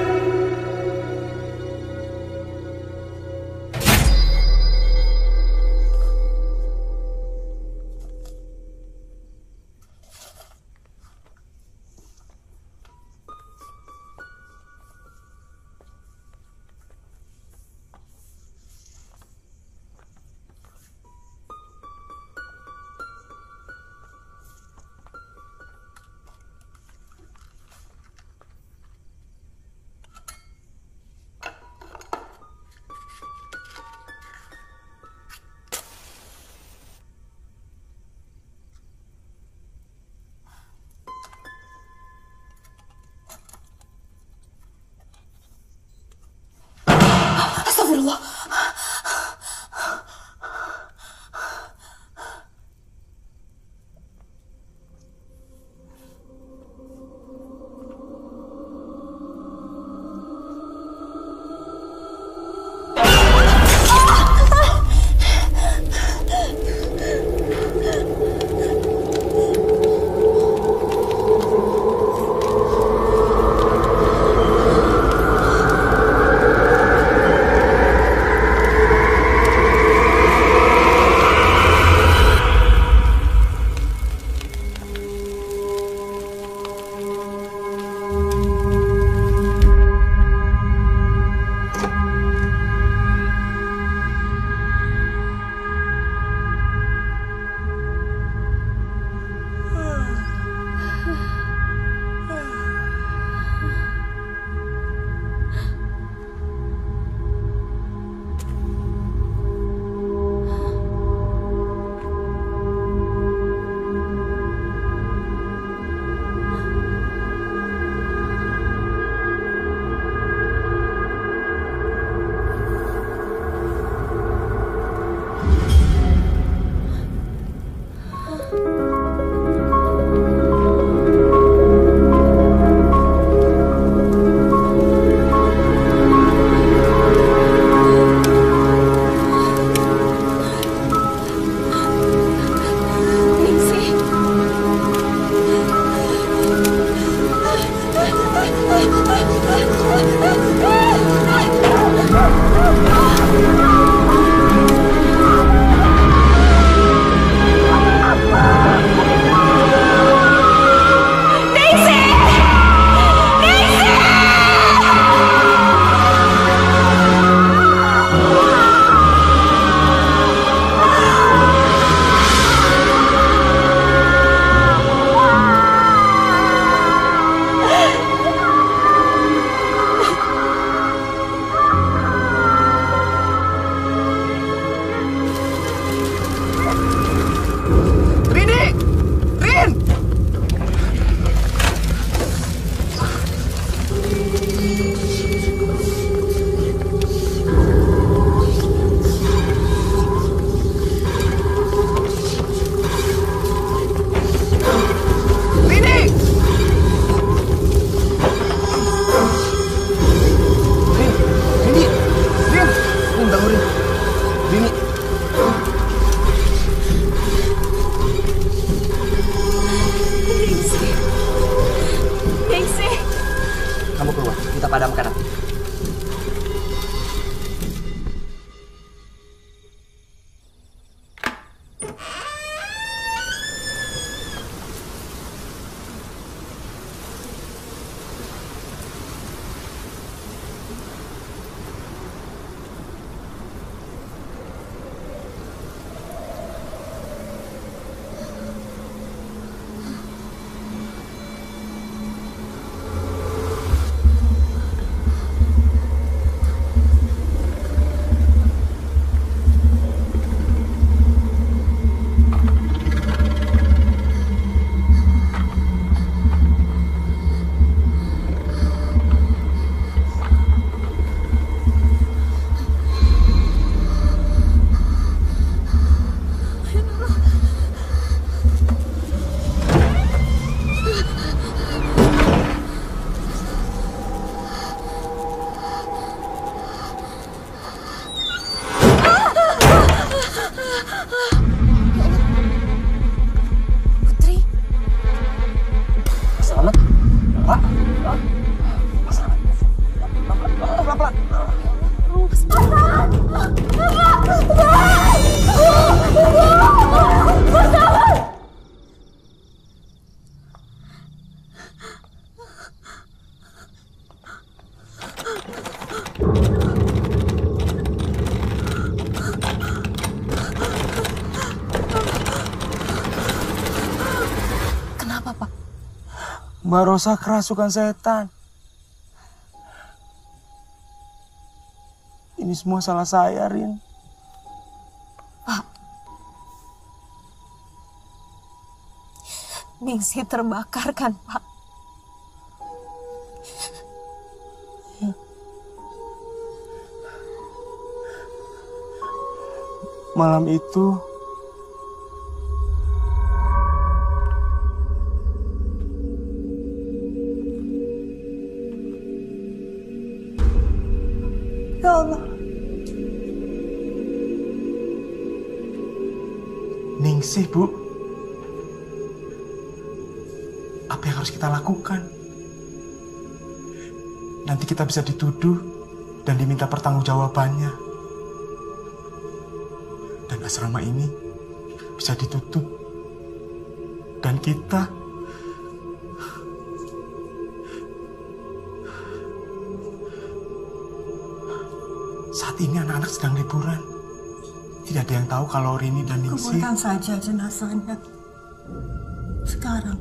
Astagfirullah. Mbak Rosa kerasukan setan. Ini semua salah saya, Rin. Pak, Ningsih terbakar kan, Pak? Malam itu ya Allah, Ningsih, Bu. Apa yang harus kita lakukan? Nanti kita bisa dituduh dan diminta pertanggungjawabannya. Dan asrama ini bisa ditutup. Dan kita saat ini anak-anak sedang liburan. Tidak ada yang tahu kalau Rini dan Ningsih. Kuburkan saja jenazahnya sekarang.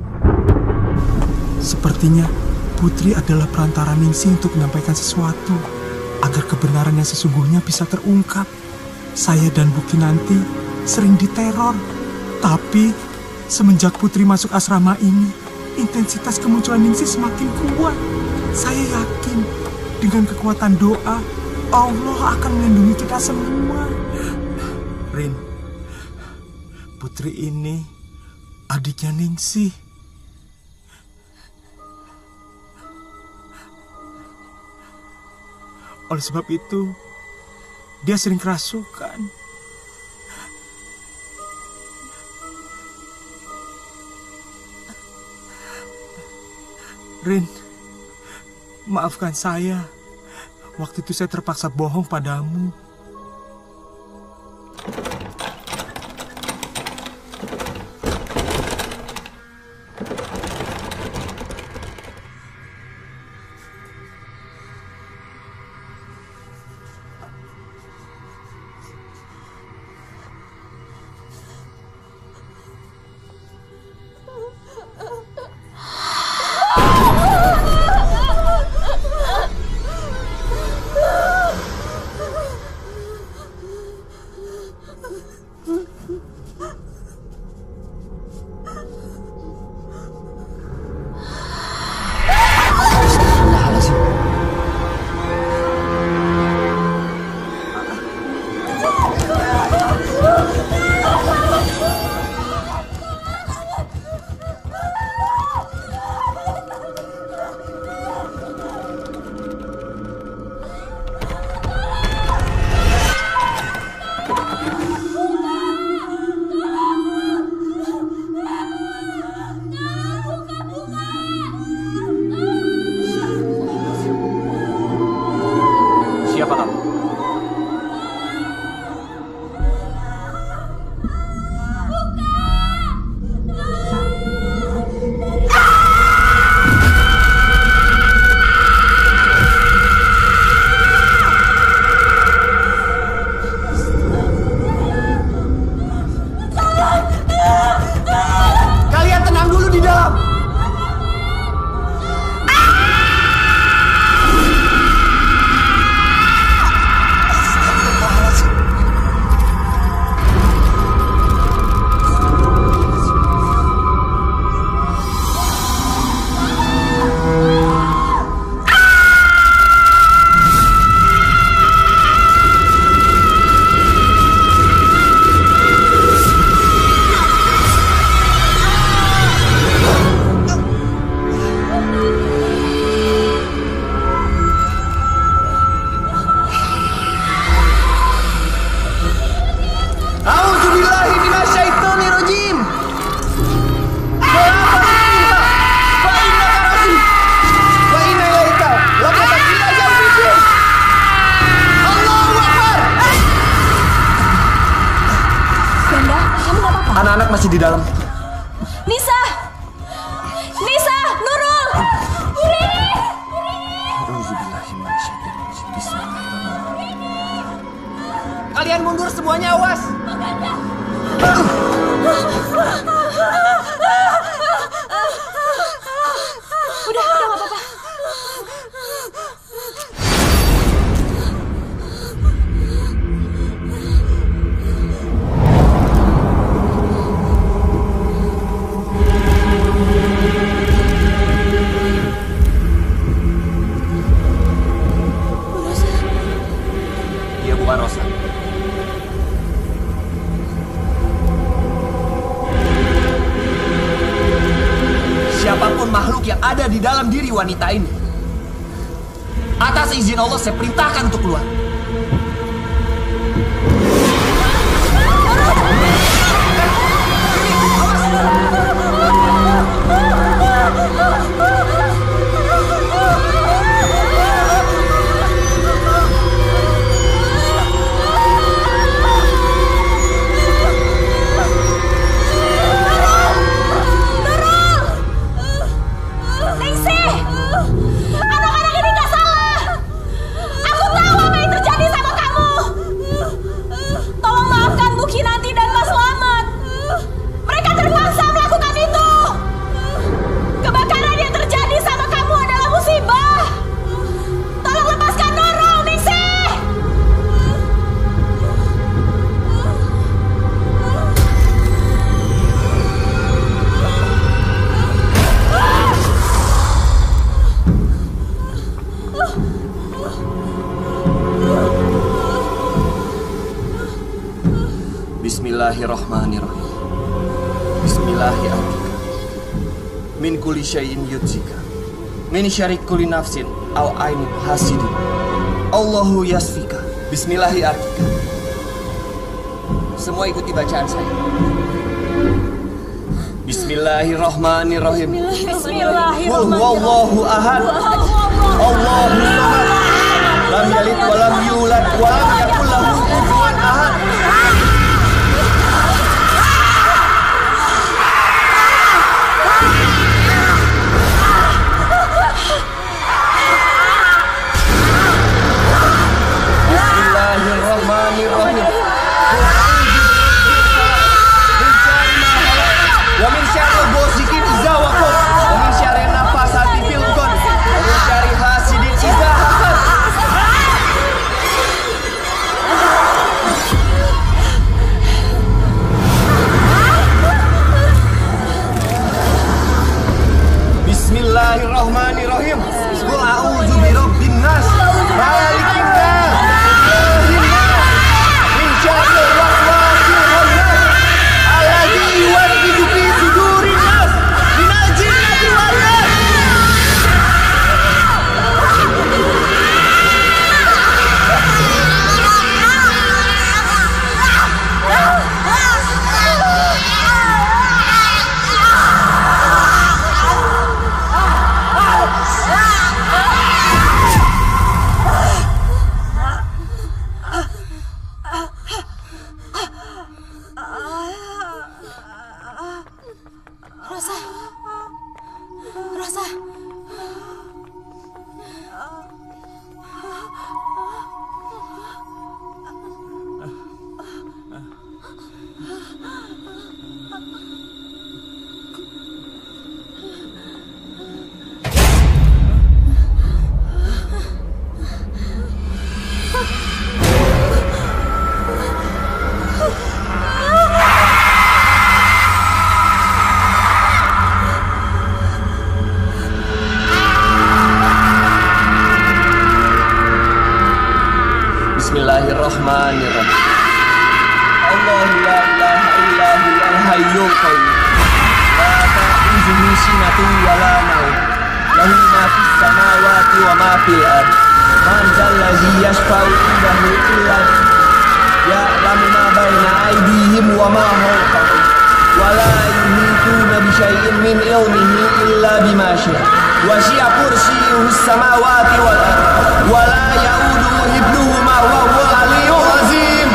Sepertinya Putri adalah perantara Ningsih untuk menyampaikan sesuatu agar kebenaran yang sesungguhnya bisa terungkap. Saya dan Bu Kinanti sering diteror, tapi semenjak Putri masuk asrama ini, intensitas kemunculan Ningsih semakin kuat. Saya yakin dengan kekuatan doa, Allah akan melindungi kita semua. Rin, Putri ini adiknya Ningsih. Oleh sebab itu, dia sering kerasukan. Rin, maafkan saya. Waktu itu saya terpaksa bohong padamu. Anak-anak masih di dalam. Nisa! Nisa! Nurul! Kalian mundur semuanya, awas! Mama Rosa. Siapapun makhluk yang ada di dalam diri wanita ini, atas izin Allah saya perintahkan untuk keluar. Bismillahirrahmanirrahim. Bismillahirrahmanirrahim. Min kulli syai'in yudzika. Min syarri kulli nafsin aw ainin hasidin. Allahu yasfika. Bismillahirrahmanirrahim. Semua ikuti bacaan saya. Bismillahirrahmanirrahim. Bismillahirrahmanirrahim. Qul huwallahu ahad. Allahu samad. Lam yalid wa lam yulad wa lam yakul lahu kufuwan ahad. Bismillahirrahmanirrahim. Wa min syarril ghasiqin idza waqab. Wa min syarri nafasati fil 'uqad. Wa min syarri hasidin idza hasad. Bismillahirrahmanirrahim. Qul a'udzu birabbin nas, malikin nas, ilahin nas, min syarril waswasil khannas, alladzi yuwaswisu fi sudurin nas, minal jinnati wan nas. Rosa. Rosa. Bismillahirrahmanirrahim. Allahu la ilaha illa huwal hayyul qayyum. La ta'khudhuhu sinatun wa la nawm. Lahu ma fis samawati wa ma fil ard. Man dzalladzi yashfa'u indahu illa ya'lamu ma baina aydihim wa ma khalfahum. Wa la yuhituna bi syai'in min ilmihi illa bima syaa. Wa syi'a kursiyyuhu samawati wal ard. Wa la ya'uduhu hifdhuhuma wa huwal aliyyul azim.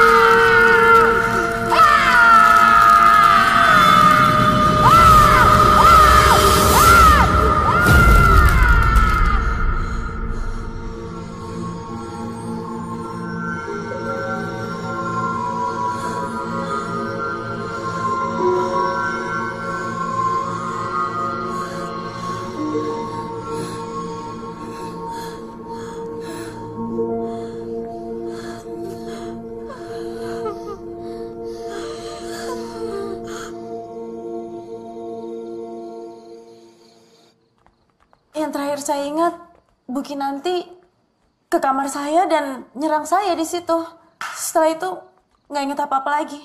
Ah! yang terakhir saya ingat, Bu Kinanti ke kamar saya dan nyerang saya di situ. Setelah itu nggak ingat apa-apa lagi.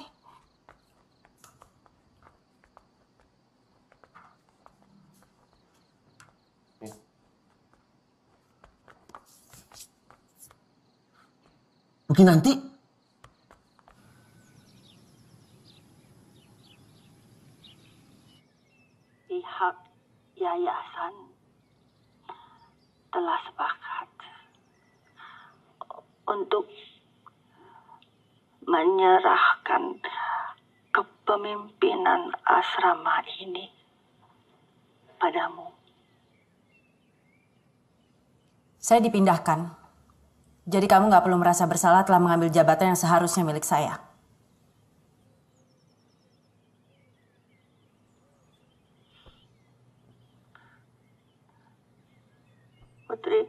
Bu Kinanti? Pihak yayasan telah sepakat untuk menyerahkan kepemimpinan asrama ini padamu. Saya dipindahkan. Jadi kamu nggak perlu merasa bersalah telah mengambil jabatan yang seharusnya milik saya. Putri,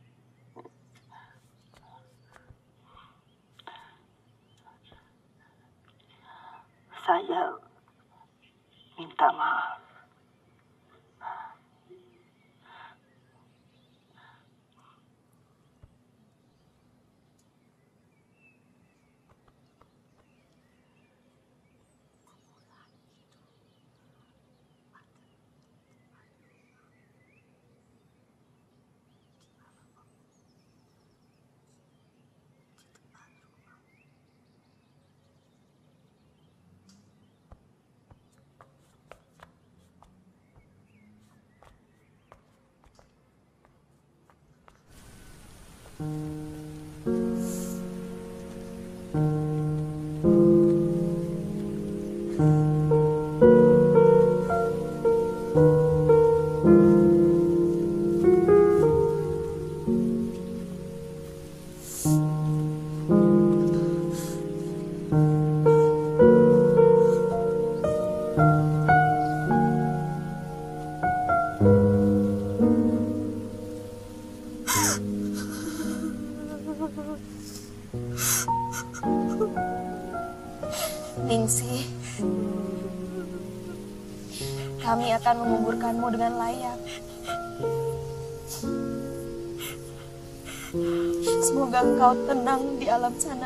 saya minta maaf. Ningsih, kami akan menguburkanmu dengan layak. Semoga engkau tenang di alam sana.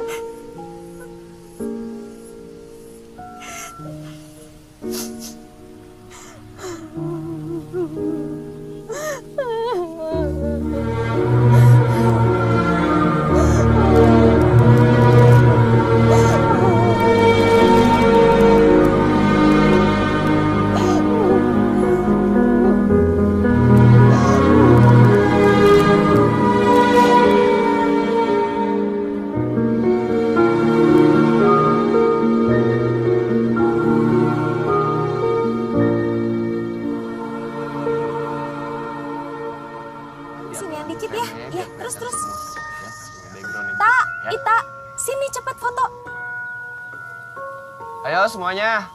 Ayo semuanya.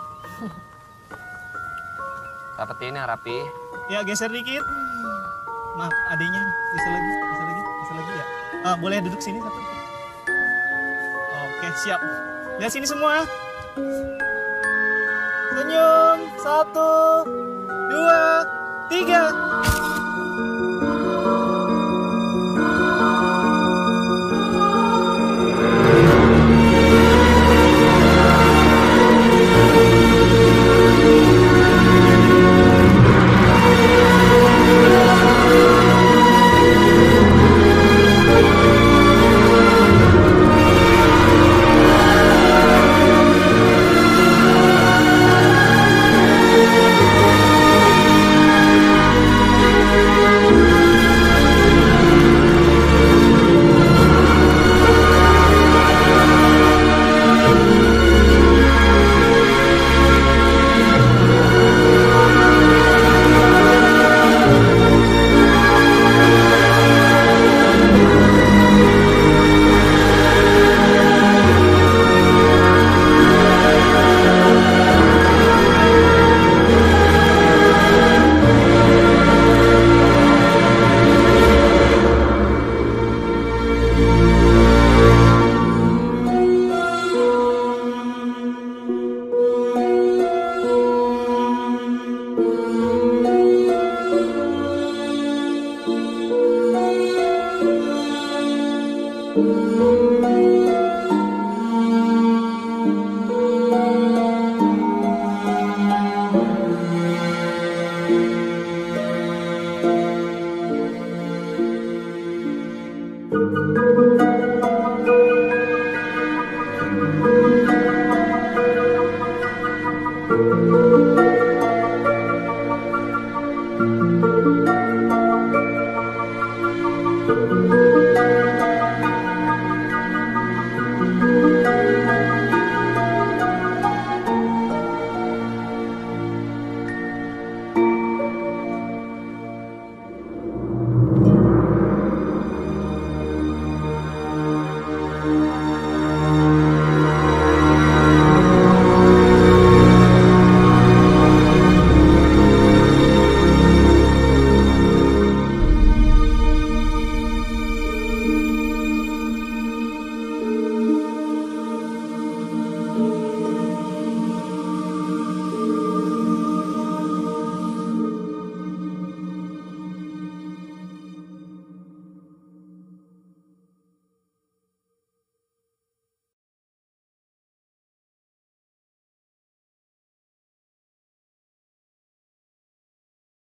Rapetin yang rapi. Ya geser dikit. Maaf adanya geser lagi, geser lagi, geser lagi ya. Ah, boleh duduk sini satu. Oke siap. Lihat sini semua. Senyum. Satu, dua, tiga.